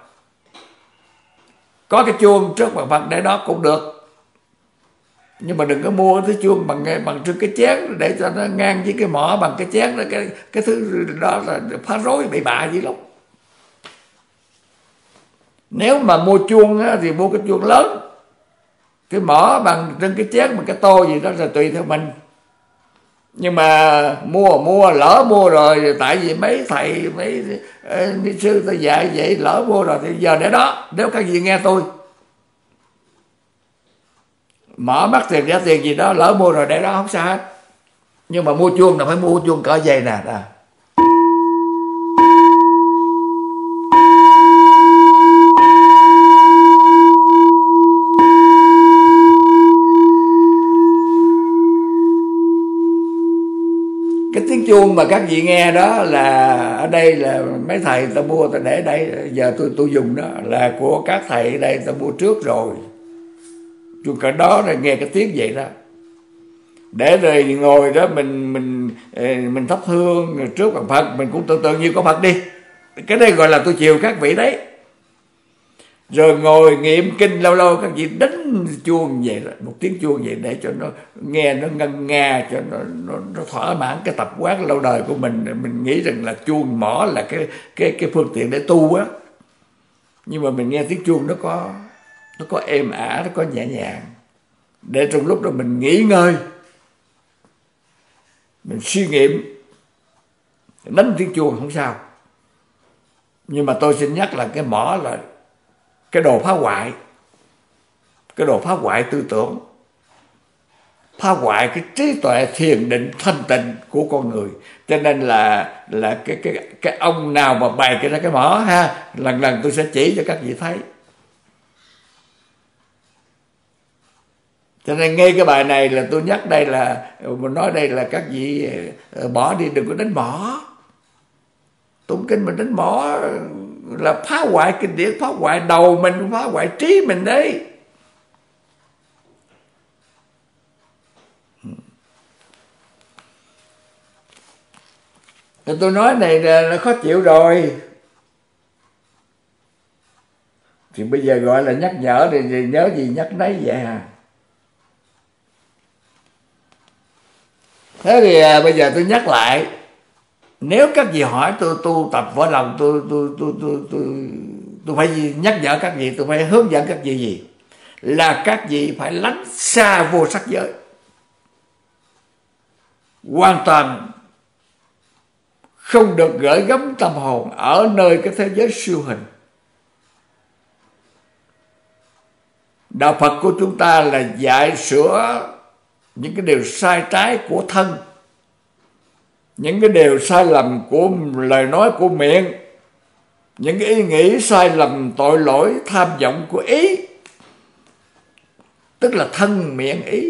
Có cái chuông trước bằng Phật để đó cũng được, nhưng mà đừng có mua cái chuông bằng trước cái chén để cho nó ngang với cái mỏ bằng cái chén đó. Cái thứ đó là phá rối bậy bạ dữ lắm. Nếu mà mua chuông á, thì mua cái chuông lớn, cái mỏ bằng trên cái chén bằng cái tô gì đó là tùy theo mình. Nhưng mà lỡ mua rồi, tại vì mấy thầy mấy ni sư ta dạy vậy, lỡ mua rồi thì giờ để đó. Nếu các vị nghe tôi, mỏ mắc tiền giá tiền gì đó, lỡ mua rồi để đó không sao hết. Nhưng mà mua chuông là phải mua chuông cỡ dây nè. Cái tiếng chuông mà các vị nghe đó là ở đây là mấy thầy ta mua ta để đây, giờ tôi dùng đó là của các thầy ở đây ta mua trước rồi. Chuông cỡ đó là nghe cái tiếng vậy đó. Để rồi ngồi đó mình thắp hương trước bằng Phật, mình cũng tưởng tượng như có Phật đi. Cái đây gọi là tôi chiều các vị đấy. Rồi ngồi niệm kinh, lâu lâu các vị đánh chuông vậy đó, một tiếng chuông vậy để cho nó nghe nó ngân nga, cho nó thỏa mãn cái tập quán lâu đời của mình. Mình nghĩ rằng là chuông mỏ là cái phương tiện để tu á, nhưng mà mình nghe tiếng chuông nó có êm ả, nó có nhẹ nhàng, để trong lúc đó mình nghỉ ngơi, mình suy nghiệm, đánh tiếng chuông không sao. Nhưng mà tôi xin nhắc là cái mỏ là cái đồ phá hoại, cái đồ phá hoại tư tưởng, phá hoại cái trí tuệ thiền định thanh tịnh của con người. Cho nên là cái ông nào mà bày cái ra cái mỏ ha, lần tôi sẽ chỉ cho các vị thấy. Cho nên ngay cái bài này là tôi nhắc đây là nói đây là các vị bỏ đi, đừng có đánh mỏ. Tụng kinh mình đánh mỏ là phá hoại kinh điển, phá hoại đầu mình, phá hoại trí mình đấy. Thì tôi nói này là khó chịu rồi. Thì bây giờ gọi là nhắc nhở thì nhớ gì nhắc nấy vậy à. Thế thì bây giờ tôi nhắc lại, nếu các vị hỏi tôi tu tập võ lòng, tôi phải nhắc nhở các vị, tôi phải hướng dẫn các vị gì? Là các vị phải lánh xa vô sắc giới. hoàn toàn không được gửi gắm tâm hồn ở nơi cái thế giới siêu hình. Đạo Phật của chúng ta là dạy sửa những cái điều sai trái của thân, những cái điều sai lầm của lời nói của miệng, những cái ý nghĩ sai lầm tội lỗi tham vọng của ý, tức là thân miệng ý.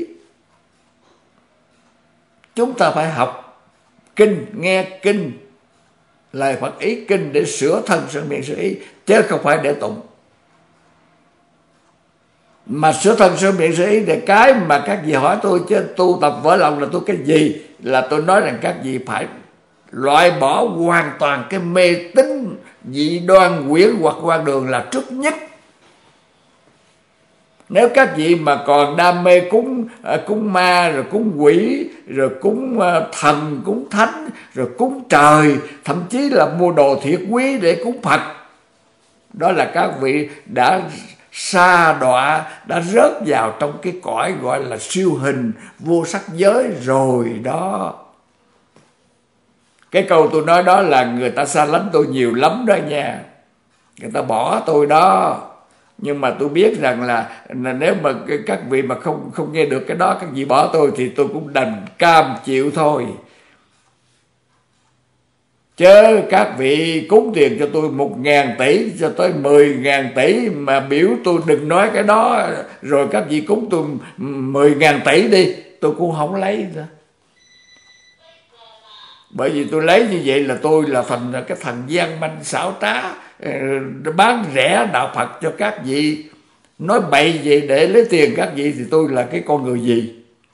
Chúng ta phải học kinh, nghe kinh, lời Phật ý kinh để sửa thân sửa miệng sửa ý, chứ không phải để tụng. Mà sửa thân sửa miệng sửa ý để cái mà các vị hỏi tôi, chứ tu tập vỡ lòng là tôi cái gì, là tôi nói rằng các vị phải loại bỏ hoàn toàn cái mê tín dị đoan quyển hoặc quan đường là trước nhất. Nếu các vị mà còn đam mê cúng ma, rồi cúng quỷ, rồi cúng thần, cúng thánh, rồi cúng trời, thậm chí là mua đồ thiệt quý để cúng Phật, đó là các vị đã sa đọa, đã rớt vào trong cái cõi gọi là siêu hình vô sắc giới rồi đó. Cái câu tôi nói đó là người ta xa lánh tôi nhiều lắm đó nha, người ta bỏ tôi đó. Nhưng mà tôi biết rằng là nếu mà các vị mà không nghe được cái đó, các vị bỏ tôi, thì tôi cũng đành cam chịu thôi. Chứ các vị cúng tiền cho tôi 1.000 tỷ cho tới 10.000 tỷ mà biểu tôi đừng nói cái đó, rồi các vị cúng tôi 10.000 tỷ đi, tôi cũng không lấy nữa. Bởi vì tôi lấy như vậy là tôi là thành cái thằng gian manh xảo trá, bán rẻ đạo Phật cho các vị, nói bậy gì để lấy tiền các vị, thì tôi là cái con người gì?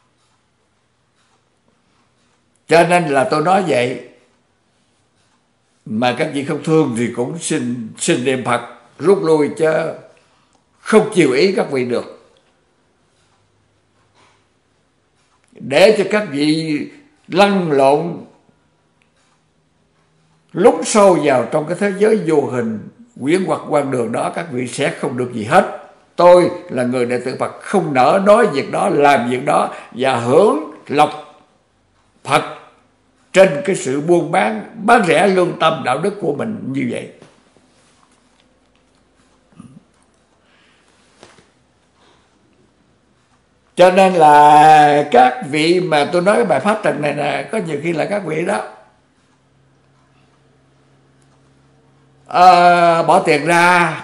Cho nên là tôi nói vậy. Mà các vị không thương thì cũng xin niệm Phật rút lui, chứ không chiều ý các vị được. Để cho các vị lăn lộn lún sâu vào trong cái thế giới vô hình quyển hoặc quan đường đó, các vị sẽ không được gì hết. Tôi là người đệ tử Phật không nỡ nói việc đó, làm việc đó và hưởng lộc Phật trên cái sự buôn bán rẻ lương tâm đạo đức của mình như vậy. Cho nên là các vị mà tôi nói cái bài pháp trần này nè, có nhiều khi là các vị đó bỏ tiền ra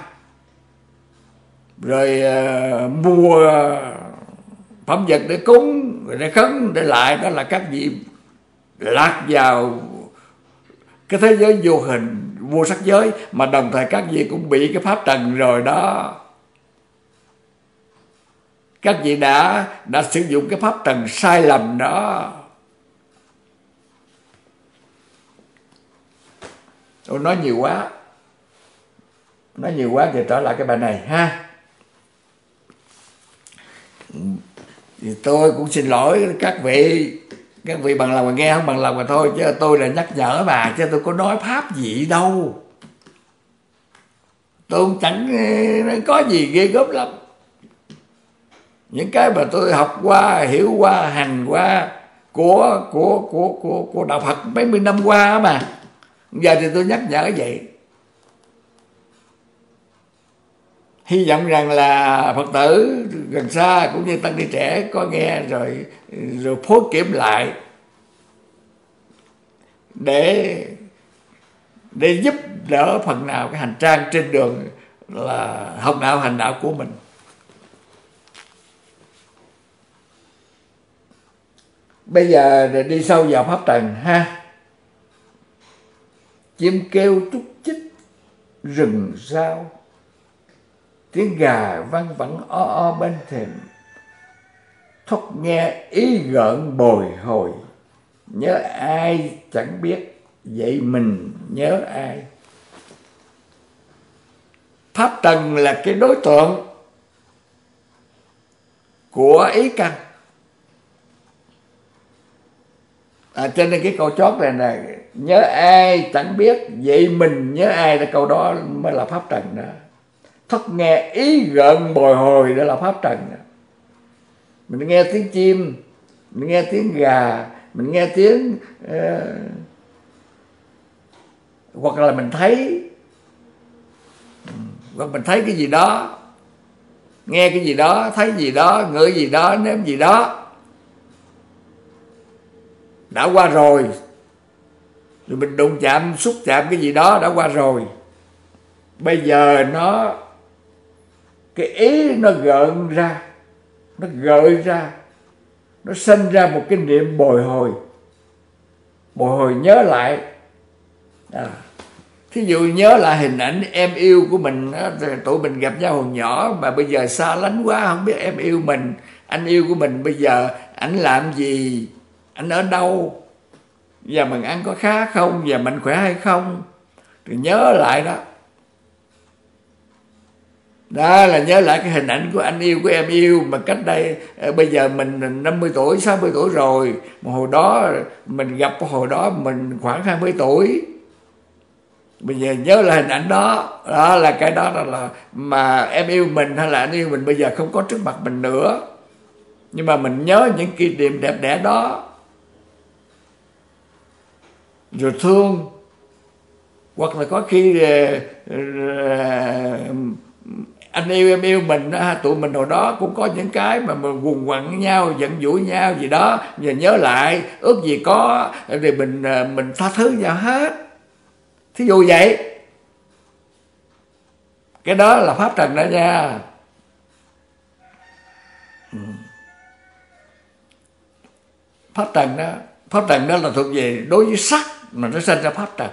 rồi mua phẩm vật để cúng, để khấn, để lại, đó là các vị lạc vào cái thế giới vô hình vô sắc giới, mà đồng thời các vị cũng bị cái pháp trần rồi đó. Các vị đã sử dụng cái pháp trần sai lầm đó. Tôi nói nhiều quá thì trở lại cái bài này ha. Thì tôi cũng xin lỗi các vị bằng lòng mà nghe, không bằng lòng mà thôi, chứ tôi là nhắc nhở bà, chứ tôi có nói pháp gì đâu. Tôi cũng chẳng có gì ghê gớm lắm. Những cái mà tôi học qua, hiểu qua, hành qua của đạo Phật mấy mươi năm qua mà, giờ thì tôi nhắc nhở vậy. Hy vọng rằng là Phật tử gần xa cũng như tăng ni trẻ có nghe rồi phối kiểm lại để giúp đỡ phần nào cái hành trang trên đường là học đạo hành đạo của mình. Bây giờ đi sâu vào pháp trần ha. Chim kêu chúc chích rừng rao, tiếng gà văng vẳng o bên thềm, thoát nghe ý gợn bồi hồi. Nhớ ai chẳng biết, vậy mình nhớ ai. Pháp trần là cái đối tượng của ý căn. Cho nên cái câu chót này là nhớ ai chẳng biết, vậy mình nhớ ai, là câu đó mới là pháp trần đó. Thoát nghe ý gợn bồi hồi, đó là pháp trần đó. Mình nghe tiếng chim, mình nghe tiếng gà, mình nghe tiếng, hoặc là mình thấy, hoặc mình thấy cái gì đó, nghe cái gì đó, thấy gì đó, ngửi gì đó, nếm gì đó, đã qua rồi. Rồi mình đụng chạm, xúc chạm cái gì đó đã qua rồi. Bây giờ cái ý nó gợn ra, nó gợi ra, nó sinh ra một cái niệm bồi hồi nhớ lại. Thí dụ nhớ lại hình ảnh em yêu của mình, tụi mình gặp nhau hồi nhỏ mà bây giờ xa lánh quá, không biết em yêu mình, anh yêu của mình bây giờ ảnh làm gì, ảnh ở đâu, giờ mình ăn có khá không, giờ mình khỏe hay không, thì nhớ lại đó. Đó là nhớ lại cái hình ảnh của anh yêu, của em yêu mà cách đây, bây giờ mình 50 tuổi, 60 tuổi rồi, mà hồi đó mình gặp, hồi đó mình khoảng 20 tuổi. Bây giờ nhớ lại hình ảnh đó, đó là cái đó là mà em yêu mình hay là anh yêu mình bây giờ không có trước mặt mình nữa, nhưng mà mình nhớ những kỷ niệm đẹp đẽ đó, rồi thương. Hoặc là có khi anh yêu em yêu mình, tụi mình hồi đó cũng có những cái mà quằn quặn nhau, giận dỗi nhau gì đó, giờ nhớ lại ước gì có thì mình tha thứ nhau hết. Thí dụ vậy, cái đó là pháp trần đó nha. Pháp trần đó là thuộc về đối với sắc mà nó sinh ra pháp trần.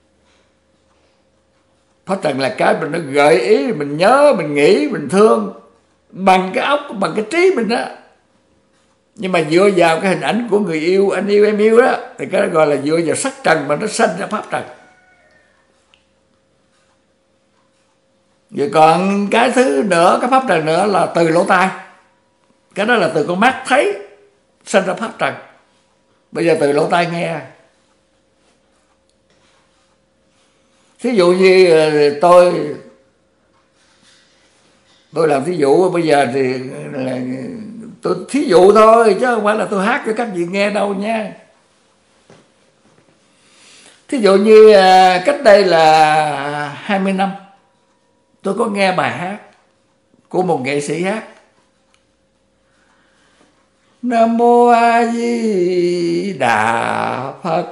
Pháp trần là cái mình nó gợi ý, mình nhớ, mình nghĩ, mình thương bằng cái óc, bằng cái trí mình đó. Nhưng mà dựa vào cái hình ảnh của người yêu, anh yêu em yêu đó, thì cái đó gọi là dựa vào sắc trần mà nó sinh ra pháp trần. Rồi còn cái thứ nữa, cái pháp trần nữa là từ lỗ tai. Cái đó là từ con mắt thấy sinh ra pháp trần. Bây giờ từ lỗ tai nghe. Thí dụ như tôi làm thí dụ bây giờ thì là tôi thí dụ thôi chứ không phải là tôi hát cho các vị nghe đâu nha. Thí dụ như cách đây là 20 năm tôi có nghe bài hát của một nghệ sĩ hát Nam Mô A Di Đà Phật,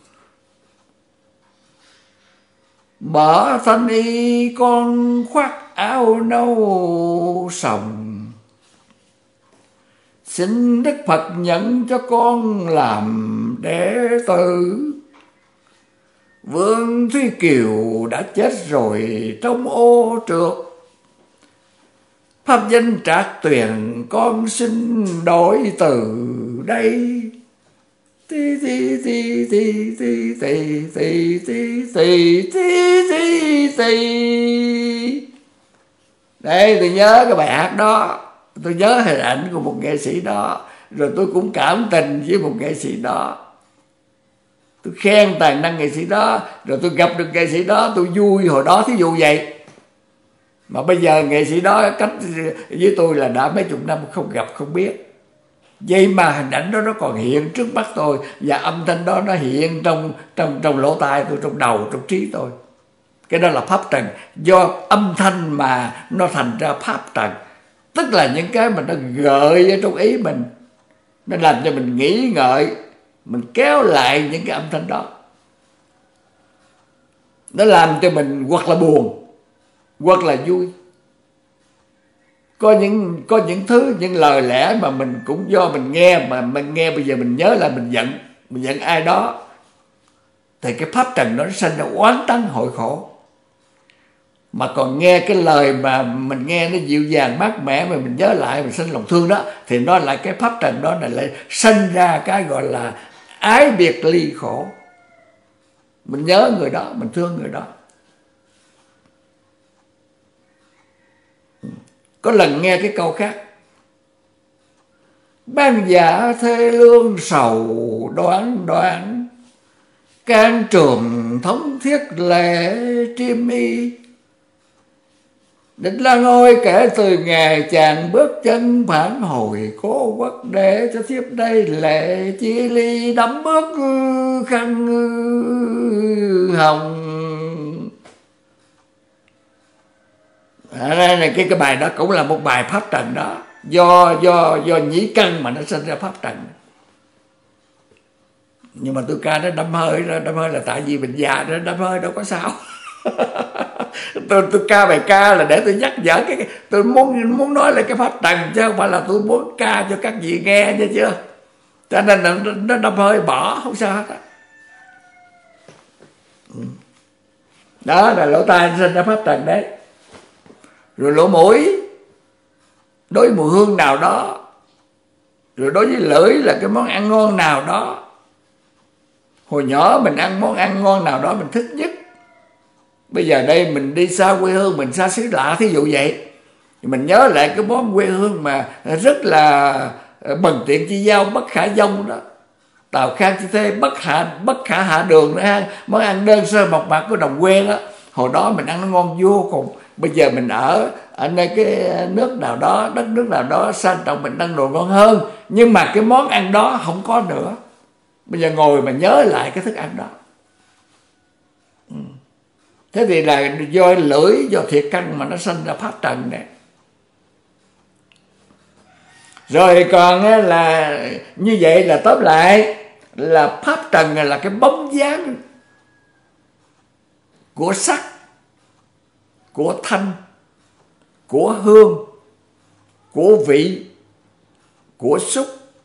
mở thân y con khoác áo nâu sòng, xin Đức Phật nhận cho con làm đệ tử. Vương Thúy Kiều đã chết rồi trong ô trượt, pháp danh Trạc Tuyền con xin đổi từ đây. Tí tí tí tí tí tí tí tí tí tí tí. Đây, tôi nhớ cái bài hát đó, tôi nhớ hình ảnh của một nghệ sĩ đó, rồi tôi cũng cảm tình với một nghệ sĩ đó, tôi khen tài năng nghệ sĩ đó, rồi tôi gặp được nghệ sĩ đó, tôi vui hồi đó, thí dụ vậy. Mà bây giờ nghệ sĩ đó cách với tôi là đã mấy chục năm không gặp không biết. Vậy mà hình ảnh đó nó còn hiện trước mắt tôi, và âm thanh đó nó hiện trong lỗ tai tôi, trong đầu, trong trí tôi. Cái đó là pháp trần, do âm thanh mà nó thành ra pháp trần. Tức là những cái mà nó gợi ở trong ý mình, nó làm cho mình nghĩ ngợi, mình kéo lại những cái âm thanh đó. Nó làm cho mình hoặc là buồn, hoặc là vui. Có những thứ, những lời lẽ mà mình cũng do mình nghe, mà mình nghe bây giờ mình nhớ là mình giận ai đó, thì cái pháp trần nó sinh ra oán tắng hội khổ. Mà còn nghe cái lời mà mình nghe nó dịu dàng mát mẻ, mà mình nhớ lại, mình sinh lòng thương đó, thì nó lại cái pháp trần đó lại sinh ra cái gọi là ái biệt ly khổ. Mình nhớ người đó, mình thương người đó. Có lần nghe cái câu khác: ban giả thê lương sầu đoán đoán, can trường thống thiết lệ triêm y, Định là ngôi kể từ ngày chàng bước chân phản hồi cố quốc, để cho thiếp đây lệ chi ly đắm bước khăn hồng. Đây này, cái bài đó cũng là một bài pháp trần đó, do nhĩ căn mà nó sinh ra pháp trần. Nhưng mà tôi ca nó đâm hơi là tại vì mình già nó đâm hơi đâu có sao. tôi ca bài ca là để tôi nhắc nhở cái tôi muốn nói là cái pháp trần, chứ không phải là tôi muốn ca cho các vị nghe, chứ chưa. Cho nên là nó đâm hơi bỏ không sao hết á. Đó là lỗ tai sinh ra pháp trần đấy. Rồi lỗ mũi đối với mùi hương nào đó, rồi đối với lưỡi là cái món ăn ngon nào đó. Hồi nhỏ mình ăn món ăn ngon nào đó mình thích nhất, bây giờ đây mình đi xa quê hương, mình xa xứ lạ thí dụ vậy, mình nhớ lại cái món quê hương mà rất là bần tiện chi giao bất khả dông đó, tào khang chi thế bất khả hạ đường nữa ha. Món ăn đơn sơ mộc mạc của đồng quê đó, hồi đó mình ăn nó ngon vô cùng. Bây giờ mình ở nơi cái nước nào đó, đất nước nào đó sang trọng, mình ăn đồ ngon hơn, nhưng mà cái món ăn đó không có nữa. Bây giờ ngồi mà nhớ lại cái thức ăn đó. Thế thì là do lưỡi, do thiệt căn mà nó sinh ra pháp trần này. Rồi còn là như vậy là tóm lại là pháp trần là cái bóng dáng của sắc, của thanh, của hương, của vị, của xúc,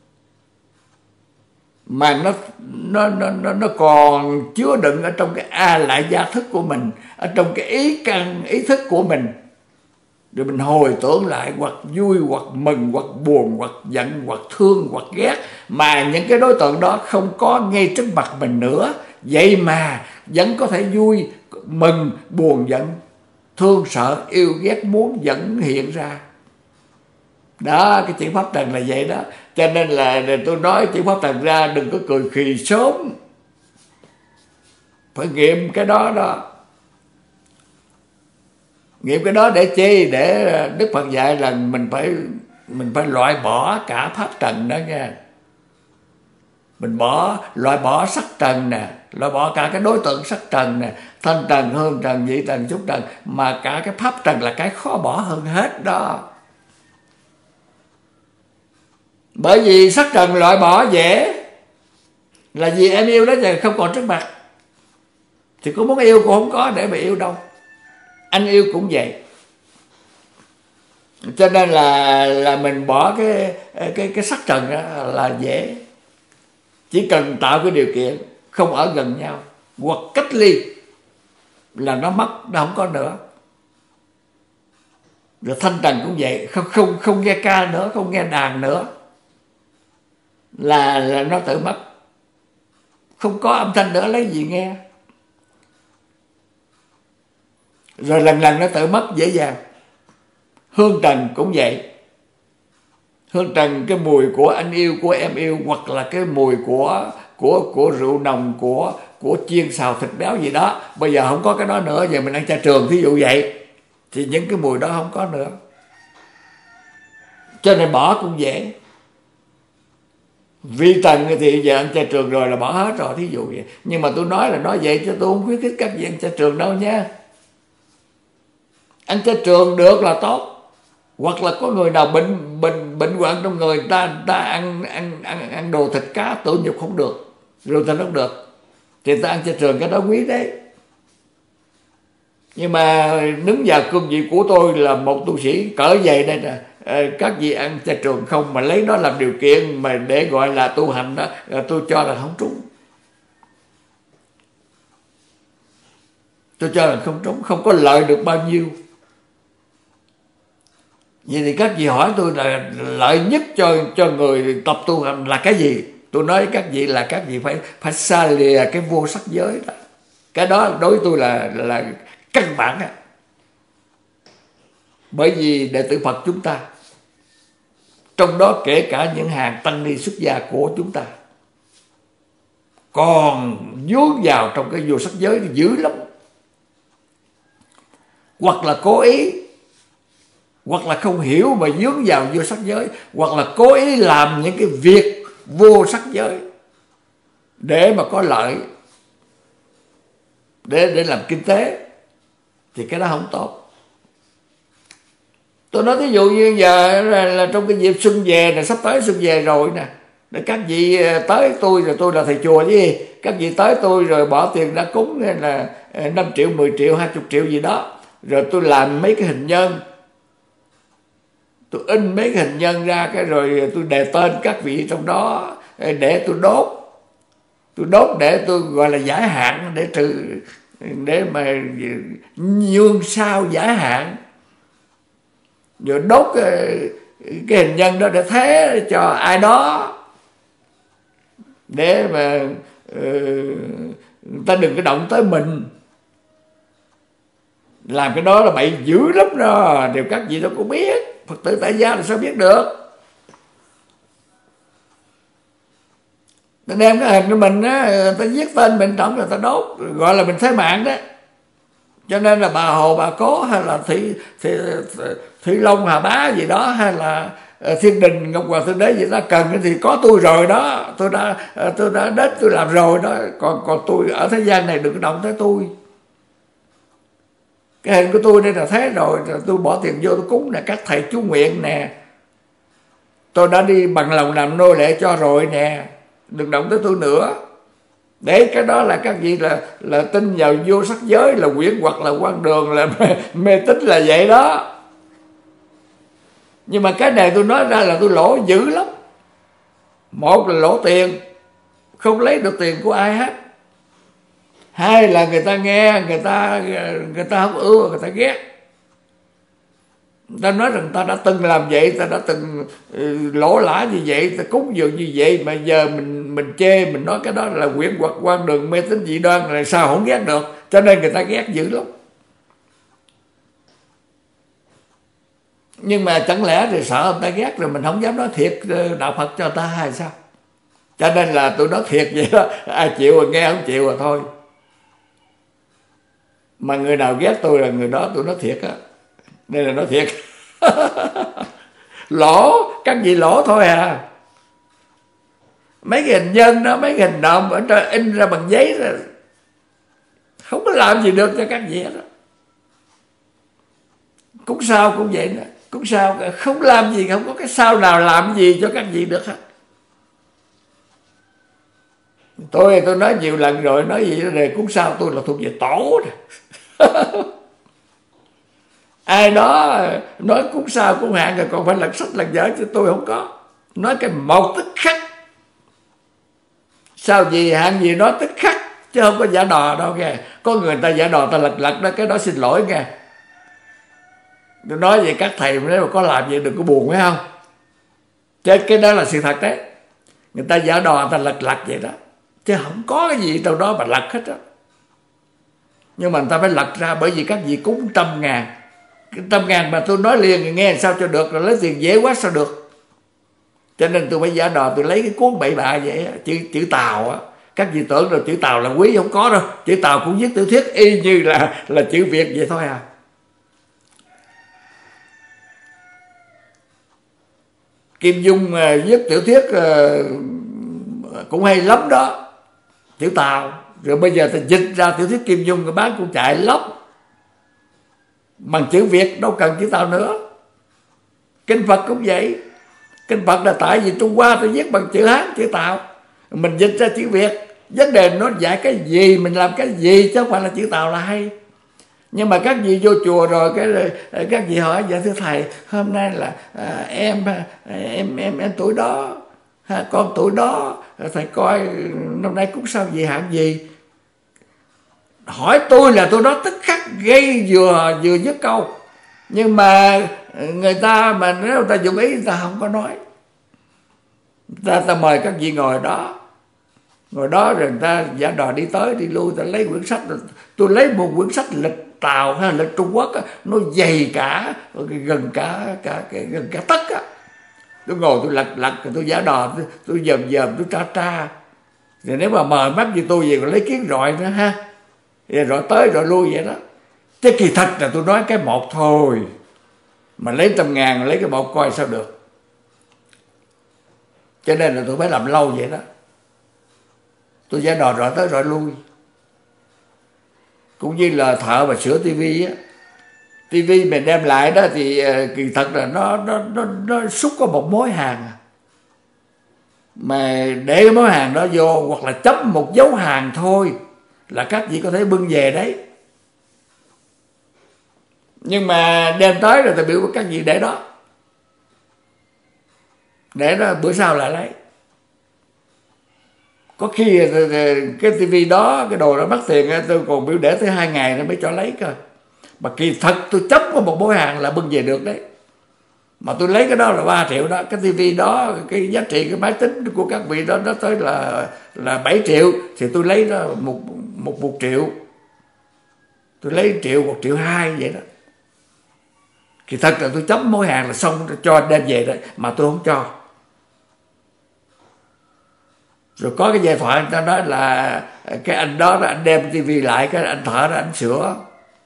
mà nó còn chứa đựng ở trong cái a lại gia thức của mình, ở trong cái ý thức của mình. Rồi mình hồi tưởng lại, hoặc vui, hoặc mừng, hoặc buồn, hoặc giận, hoặc thương, hoặc ghét, mà những cái đối tượng đó không có ngay trước mặt mình nữa, vậy mà vẫn có thể vui, mừng, buồn, giận, thương, sợ, yêu, ghét, muốn vẫn hiện ra. Đó, cái chuyện pháp trần là vậy đó. Cho nên là tôi nói chuyện pháp trần ra đừng có cười khì sớm, phải nghiệm cái đó đó. Nghiệm cái đó để chi? Để Đức Phật dạy là mình phải loại bỏ cả pháp trần đó nha. Mình loại bỏ sắc trần nè, loại bỏ cả cái đối tượng sắc trần nè, thanh trần, hương trần, vị trần, xúc trần, mà cả cái pháp trần là cái khó bỏ hơn hết đó. Bởi vì sắc trần loại bỏ dễ, là vì em yêu đó giờ không còn trước mặt, thì có muốn yêu cũng không có để mà yêu đâu. Anh yêu cũng vậy. Cho nên là mình bỏ cái sắc trần đó là dễ. Chỉ cần tạo cái điều kiện không ở gần nhau hoặc cách ly là nó mất, nó không có nữa. Rồi thanh trần cũng vậy, không nghe ca nữa, không nghe đàn nữa, là nó tự mất. Không có âm thanh nữa lấy gì nghe. Rồi lần nó tự mất dễ dàng. Hương trần cũng vậy. Hương trần, cái mùi của anh yêu, của em yêu, hoặc là cái mùi của rượu nồng, của chiên xào thịt béo gì đó, bây giờ không có cái đó nữa. Giờ mình ăn chay trường thí dụ vậy, thì những cái mùi đó không có nữa. Cho nên bỏ cũng dễ. Vi trần thì giờ ăn chay trường rồi là bỏ hết rồi, thí dụ vậy. Nhưng mà tôi nói là nói vậy chứ tôi không khuyến khích các vị ăn chay trường đâu nha. Ăn chay trường được là tốt. Hoặc là có người nào bệnh hoạn trong người ta ăn đồ thịt cá tự nhục không được, rượu thịt không được, thì ta ăn chay trường, cái đó quý đấy. Nhưng mà đứng vào cương vị của tôi là một tu sĩ cỡ vậy đây nè, các vị ăn chay trường không mà lấy đó làm điều kiện mà để gọi là tu hành đó, tôi cho là không trúng. Tôi cho là không trúng, không có lợi được bao nhiêu. Vậy thì các vị hỏi tôi là lợi nhất cho người tập tu hành là cái gì? Tôi nói với các vị là các vị phải xa lìa cái vô sắc giới đó. Cái đó đối với tôi là căn bản á. Bởi vì đệ tử Phật chúng ta, trong đó kể cả những hàng tăng ni xuất gia của chúng ta, còn vướng vào trong cái vô sắc giới dữ lắm. Hoặc là cố ý, hoặc là không hiểu mà dướng vào vô sắc giới, hoặc là cố ý làm những cái việc vô sắc giới để mà có lợi, để làm kinh tế, thì cái đó không tốt. Tôi nói thí dụ như giờ là trong cái dịp xuân về này, sắp tới xuân về rồi nè, để các vị tới tôi, rồi tôi là thầy chùa chứ gì, các vị tới tôi rồi bỏ tiền ra cúng là 5 triệu, 10 triệu, 20 triệu gì đó, rồi tôi làm mấy cái hình nhân, tôi in mấy cái hình nhân ra, cái rồi tôi đề tên các vị trong đó để tôi đốt để tôi gọi là giải hạn, để mà nhường sao giải hạn, rồi đốt cái hình nhân đó để thế cho ai đó, để mà người ta đừng có động tới mình. Làm cái đó là bậy dữ lắm đó, đều các vị đâu có biết. Phật tử tại gia là sao biết được. Ta đem cái hình của mình á, ta viết tên mình trọng rồi ta đốt, gọi là mình thế mạng đó. Cho nên là bà Hồ, bà Cố, hay là Thị Long, Hà Bá gì đó, hay là Thiên Đình, Ngọc Hoàng Thượng Đế gì đó cần thì có tôi rồi đó, tôi đã đến tôi làm rồi đó. Còn tôi ở thế gian này đừng có động tới tôi. Cái hình của tôi đây là thế rồi, tôi bỏ tiền vô tôi cúng nè, các thầy chú nguyện nè, tôi đã đi bằng lòng làm nô lệ cho rồi nè, đừng động tới tôi nữa. Để cái đó là các vị là tin vào vô sắc giới, là quyển hoặc là quan đường, là mê tín là vậy đó. Nhưng mà cái này tôi nói ra là tôi lỗ dữ lắm. Một là lỗ tiền, không lấy được tiền của ai hết. Hai là người ta nghe, người ta không ưa, người ta ghét. Người ta nói rằng ta đã từng làm vậy, ta đã từng lỗ lã như vậy, ta cúng dường như vậy, mà giờ mình chê, mình nói cái đó là quyển hoặc quan đường mê tín dị đoan, là sao không ghét được. Cho nên người ta ghét dữ lắm. Nhưng mà chẳng lẽ thì sợ người ta ghét rồi mình không dám nói thiệt đạo Phật cho người ta hay sao? Cho nên là tôi nói thiệt vậy đó, ai chịu rồi nghe, không chịu rồi thôi. Mà người nào ghét tôi là người đó tôi nói thiệt á. Đây là nói thiệt. Lỗ, các vị lỗ thôi à. Mấy cái hình nhân đó, mấy cái hình nộm ở trên in ra bằng giấy rồi, không có làm gì được cho các vị đó. Cúng sao cũng vậy đó. Cúng sao không làm gì, không có cái sao nào làm gì cho các vị được hết. Tôi nói nhiều lần rồi, nói gì về cúng sao tôi là thuộc về tổ rồi. Ai đó nói cúng sao cúng hạn rồi còn phải lật sách lật vở, chứ tôi không có. Nói cái một tức khắc, sao gì hạn gì nói tức khắc, chứ không có giả đò đâu nghe. Có người ta giả đò ta lật đó, cái đó xin lỗi nghe. Tôi nói vậy các thầy nếu mà có làm vậy đừng có buồn phải không? Chứ cái đó là sự thật đấy. Người ta giả đò ta lật vậy đó, chứ không có cái gì trong đó mà lật hết á. Nhưng mà người ta phải lật ra, bởi vì các vị cúng 100.000. 100.000 mà tôi nói liền nghe sao cho được, rồi lấy tiền dễ quá sao được. Cho nên tôi phải giả đò, tôi lấy cái cuốn bậy bạ vậy, chữ Tàu á. Các vị tưởng rồi chữ Tàu là quý, không có đâu. Chữ Tàu cũng viết tiểu thuyết y như là chữ Việt vậy thôi à. Kim Dung viết tiểu thuyết cũng hay lắm đó, chữ Tàu. Rồi bây giờ ta dịch ra tiểu thuyết Kim Dung, người bán cũng chạy lắm, bằng chữ Việt, đâu cần chữ Tàu nữa. Kinh Phật cũng vậy. Kinh Phật là tại vì Trung Hoa tôi viết bằng chữ Hán, chữ Tàu, mình dịch ra chữ Việt. Vấn đề nó dạy cái gì, mình làm cái gì, chứ không phải là chữ Tàu là hay. Nhưng mà các vị vô chùa rồi các vị hỏi: dạ thưa thầy, hôm nay là em tuổi đó, con tuổi đó, thầy coi năm nay cúng sao gì hạn gì. Hỏi tôi là tôi nói tức khắc, gây vừa dứt câu. Nhưng mà người ta mà nếu người ta dụng ý, người ta không có nói. Ta mời các vị ngồi đó rồi người ta giả đò đi tới đi lui, ta lấy quyển sách. Tôi lấy một quyển sách lịch Tàu hay lịch Trung Quốc á, nó dày cả gần cả tấc á. Tôi ngồi tôi lật tôi giả đò, tôi dòm tôi tra. Rồi nếu mà mời mắt như tôi về còn lấy kiến rọi nữa ha, rồi tới rồi lui vậy đó. Chứ kỳ thật là tôi nói cái một thôi. Mà lấy 100.000 lấy cái bộ coi sao được. Cho nên là tôi phải làm lâu vậy đó. Tôi giả đò rồi tới rồi lui. Cũng như là thợ mà sửa tivi á, tivi mình đem lại đó thì kỳ thật là nó xúc có một mối hàng, mà để cái mối hàng đó vô hoặc là chấp một dấu hàng thôi là các vị có thể bưng về đấy. Nhưng mà đem tới rồi tôi biểu với các vị để đó, để đó bữa sau lại lấy. Có khi cái tivi đó, cái đồ đó mắc tiền, tôi còn biểu để tới 2 ngày nó mới cho lấy cơ. Mà kỳ thật tôi chấp có một mối hàng là bưng về được đấy. Mà tôi lấy cái đó là 3 triệu đó. Cái tivi đó, cái giá trị cái máy tính của các vị đó nó tới là 7 triệu. Thì tôi lấy đó một triệu. Tôi lấy 1 triệu, 1,2 triệu vậy đó. Kỳ thật là tôi chấp mối hàng là xong cho đem về đấy. Mà tôi không cho. Rồi có cái giai thoại người ta nói là cái anh đó anh đem tivi lại, cái anh thợ đó anh sửa,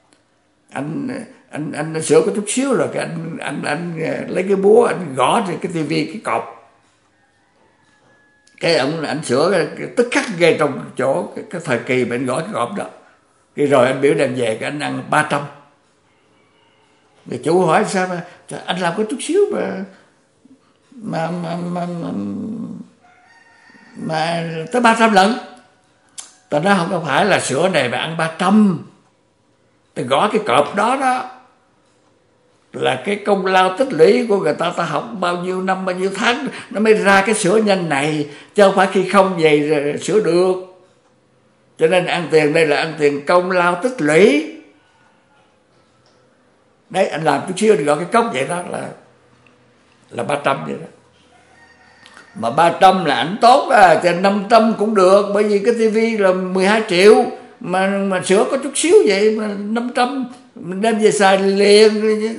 anh sửa có chút xíu rồi cái anh lấy cái búa anh gõ trên cái tivi cái cọc, cái anh sửa tức khắc ngay trong chỗ cái thời kỳ mà anh gõ cái cọc đó. Cái rồi anh biểu đem về cái anh ăn 300. Người chủ hỏi sao mà anh làm có chút xíu mà tới 300 lần. Tao nói không phải là sữa này mà ăn 300. Tao gõ cái cọp đó đó là cái công lao tích lũy của người ta, ta học bao nhiêu năm bao nhiêu tháng nó mới ra cái sữa nhanh này, chứ không phải khi không về sữa được. Cho nên ăn tiền đây là ăn tiền công lao tích lũy. Đấy, anh làm chút xíu anh gõ cái cốc vậy đó là 300 vậy đó. Mà 300 là ảnh tốt à, cho 500 cũng được, bởi vì cái tivi là 12 triệu mà sửa có chút xíu vậy mà 500 mình đem về xài liền.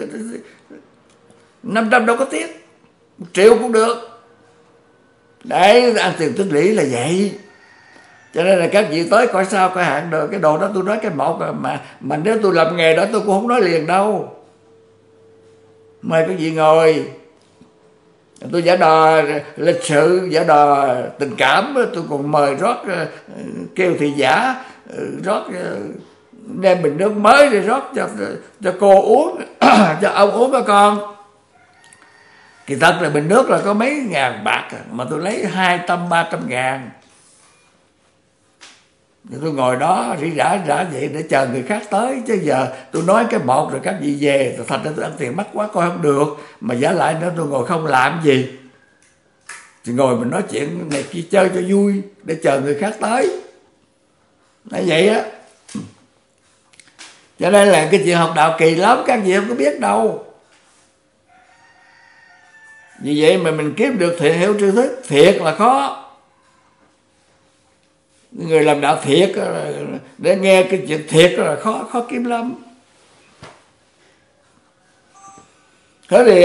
500 đâu có tiếc, 1 triệu cũng được. Đấy, ăn tiền tích lũy là vậy. Cho nên là các vị tới coi sao coi hạn được. Cái đồ đó tôi nói cái một mà nếu tôi làm nghề đó tôi cũng không nói liền đâu. Mời các vị ngồi. Tôi giả đò lịch sự, giả đò tình cảm, tôi còn mời rót, kêu thị giả rót, đem bình nước mới để rót cho cô uống, cho ông uống đó con. Kỳ thật là bình nước là có mấy ngàn bạc mà tôi lấy 200-300 ngàn. Thì tôi ngồi đó rỉ rả vậy để chờ người khác tới. Chứ giờ tôi nói cái một rồi các vị về, thành ra tôi ăn tiền mắc quá coi không được. Mà giả lại nữa tôi ngồi không làm gì, thì ngồi mình nói chuyện này kia chơi cho vui để chờ người khác tới. Nói vậy á. Cho nên là cái chuyện học đạo kỳ lắm, các vị không có biết đâu. Vì vậy mà mình kiếm được thiện hiểu tri thức thiệt là khó. Người làm đạo thiệt để nghe cái chuyện thiệt là khó kiếm lắm. Thế thì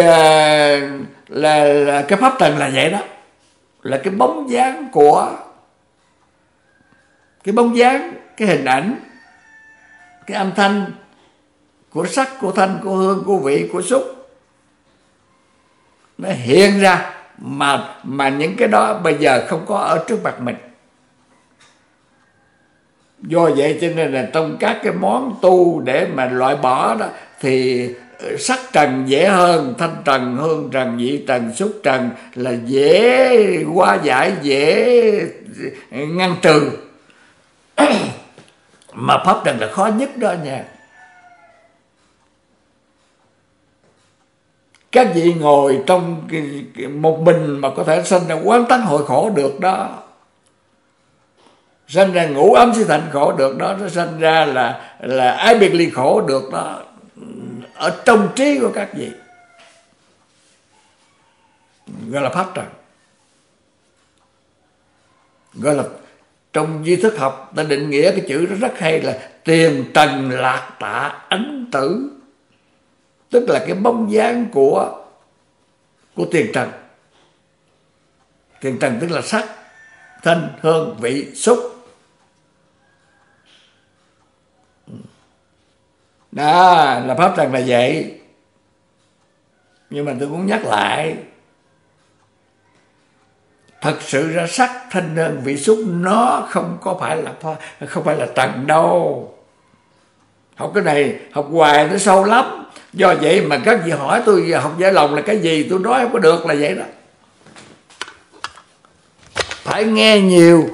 là cái pháp trần là vậy đó, là cái bóng dáng của cái hình ảnh, cái âm thanh của sắc, của thanh, của hương, của vị, của xúc nó hiện ra, mà những cái đó bây giờ không có ở trước mặt mình. Do vậy cho nên là trong các cái món tu để mà loại bỏ đó thì sắc trần dễ hơn, thanh trần, hương trần, vị trần, xúc trần là dễ hóa giải, dễ ngăn trừ. Mà pháp trần là khó nhất đó nha. Các vị ngồi trong một mình mà có thể sinh ra quán tánh hội khổ được đó, sinh ra ngũ ấm si thành khổ được đó, nó sinh ra là ái biệt ly khổ được đó, ở trong trí của các vị, gọi là pháp trần. Gọi là trong duy thức học ta định nghĩa cái chữ đó rất hay là tiền trần lạc tạ ấn tử, tức là cái bóng dáng của tiền trần. Tiền trần tức là sắc, thanh, hương, vị, xúc. Đó là pháp trần là vậy. Nhưng mà tôi cũng nhắc lại, thật sự ra sắc thanh đơn vị xúc nó không phải là trần đâu. Học cái này học hoài nó sâu lắm. Do vậy mà các vị hỏi tôi học giải lòng là cái gì, tôi nói không có được là vậy đó. Phải nghe nhiều.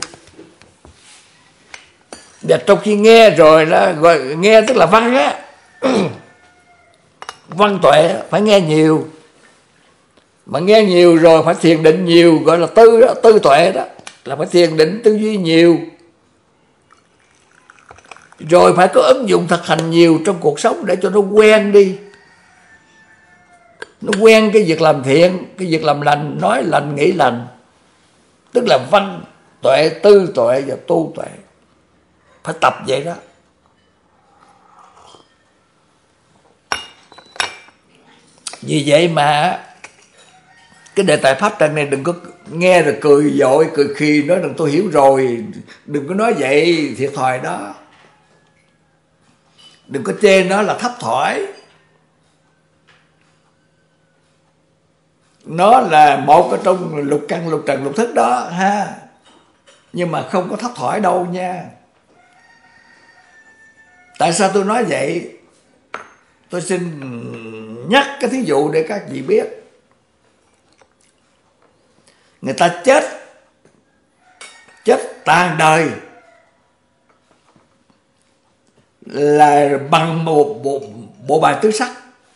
Và trong khi nghe rồi đó, gọi nghe tức là văn á, văn tuệ, phải nghe nhiều. Mà nghe nhiều rồi phải thiền định nhiều, gọi là tư tuệ đó, là phải thiền định tư duy nhiều. Rồi phải có ứng dụng thực hành nhiều trong cuộc sống để cho nó quen đi. Nó quen cái việc làm thiện, cái việc làm lành, nói lành, nghĩ lành. Tức là văn tuệ, tư tuệ và tu tuệ. Phải tập vậy đó. Vì vậy mà cái đề tài pháp trần này đừng có nghe rồi cười dội, cười khi nói rằng tôi hiểu rồi. Đừng có nói vậy, thiệt thòi đó. Đừng có chê nó là thấp thỏi. Nó là một ở trong lục căn, lục trần, lục thức đó ha. Nhưng mà không có thấp thỏi đâu nha. Tại sao tôi nói vậy? Tôi xin nhắc cái thí dụ để các vị biết. Người ta chết tàn đời là bằng một bộ bài tứ sắc.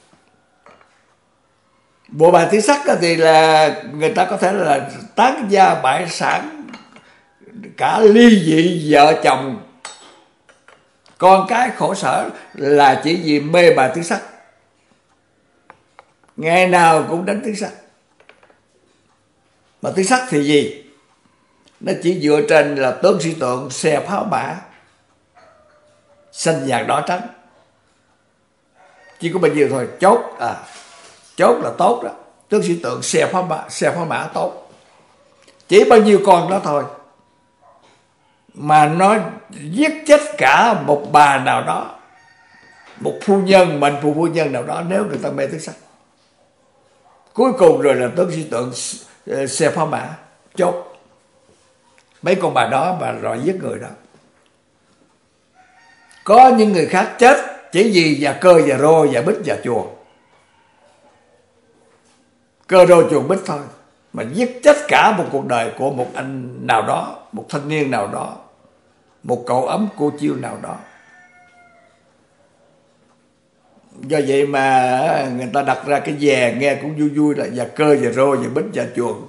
Bộ bài tứ sắc thì là người ta có thể là tán gia bại sản, cả ly dị vợ chồng, con cái khổ sở, là chỉ vì mê bài tứ sắc. Ngày nào cũng đánh tứ sắc. Mà tứ sắc thì gì? Nó chỉ dựa trên là tướng sĩ tượng, xe pháo mã, xanh vàng đỏ trắng. Chỉ có bao nhiêu thôi. Chốt là tốt đó. Tướng sĩ tượng, xe pháo mã tốt. Chỉ bao nhiêu con đó thôi. Mà nó giết chết cả một bà nào đó, một phu nhân, mệnh phu nhân nào đó, nếu người ta mê tứ sắc. Cuối cùng rồi là tướng sĩ tượng, xe pháo mã, chốt. Mấy con bà đó mà rồi giết người đó. Có những người khác chết chỉ vì già cơ, già rô, già bích, già chuồng. Cơ rô chuồng bích thôi, mà giết chết cả một cuộc đời của một anh nào đó, một thanh niên nào đó, một cậu ấm cô chiêu nào đó. Do vậy mà người ta đặt ra cái về nghe cũng vui vui là già cơ, già rô, già bích, già chuồng.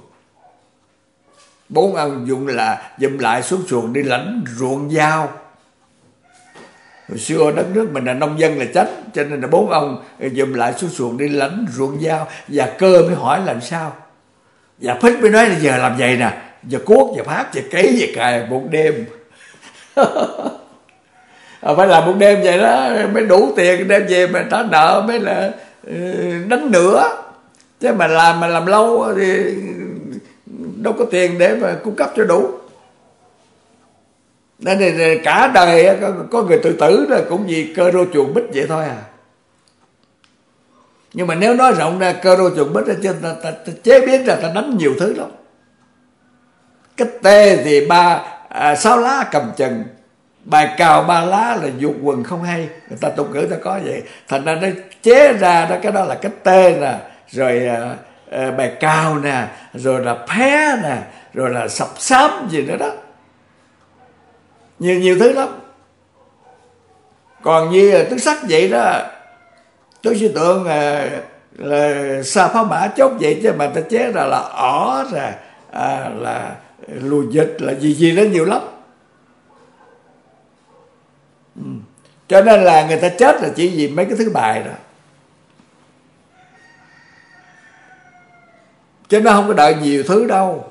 4 ông dụm lại xuống xuồng đi lãnh ruộng giao. Hồi xưa đất nước mình là nông dân là chết, cho nên là 4 ông dụm lại xuống xuồng đi lãnh ruộng giao. Và cơ mới hỏi làm sao. Và phích mới nói là giờ làm vậy nè, giờ cuốc, giờ phát, giờ cấy, giờ cài một đêm. Phải làm một đêm vậy đó mới đủ tiền đem về mà trả nợ, mới là đánh nữa. Chứ mà làm lâu thì đâu có tiền để mà cung cấp cho đủ. Nên cả đời có người tự tử là cũng vì cơ rô chuồng bích vậy thôi à. Nhưng mà nếu nói rộng ra cơ rô chuồng bích chứ ta chế biến ra ta đánh nhiều thứ lắm. Cái tê thì 6 lá cầm chừng, bài cào 3 lá là dục quần không hay. Người ta tục ngữ ta có vậy. Thành ra nó chế ra đó, cái đó là cái tê nè, rồi bài cào nè, rồi là phé nè, rồi là sập xám gì nữa đó. Nhiều thứ lắm. Còn như là tứ sắc vậy đó, tôi suy tưởng là xa pháo mã chốt vậy, chứ mà ta chế ra là ỏ ra là lùi dịch là gì đó nhiều lắm. Cho nên là người ta chết là chỉ vì mấy cái thứ bài đó, chứ nó không có đợi nhiều thứ đâu.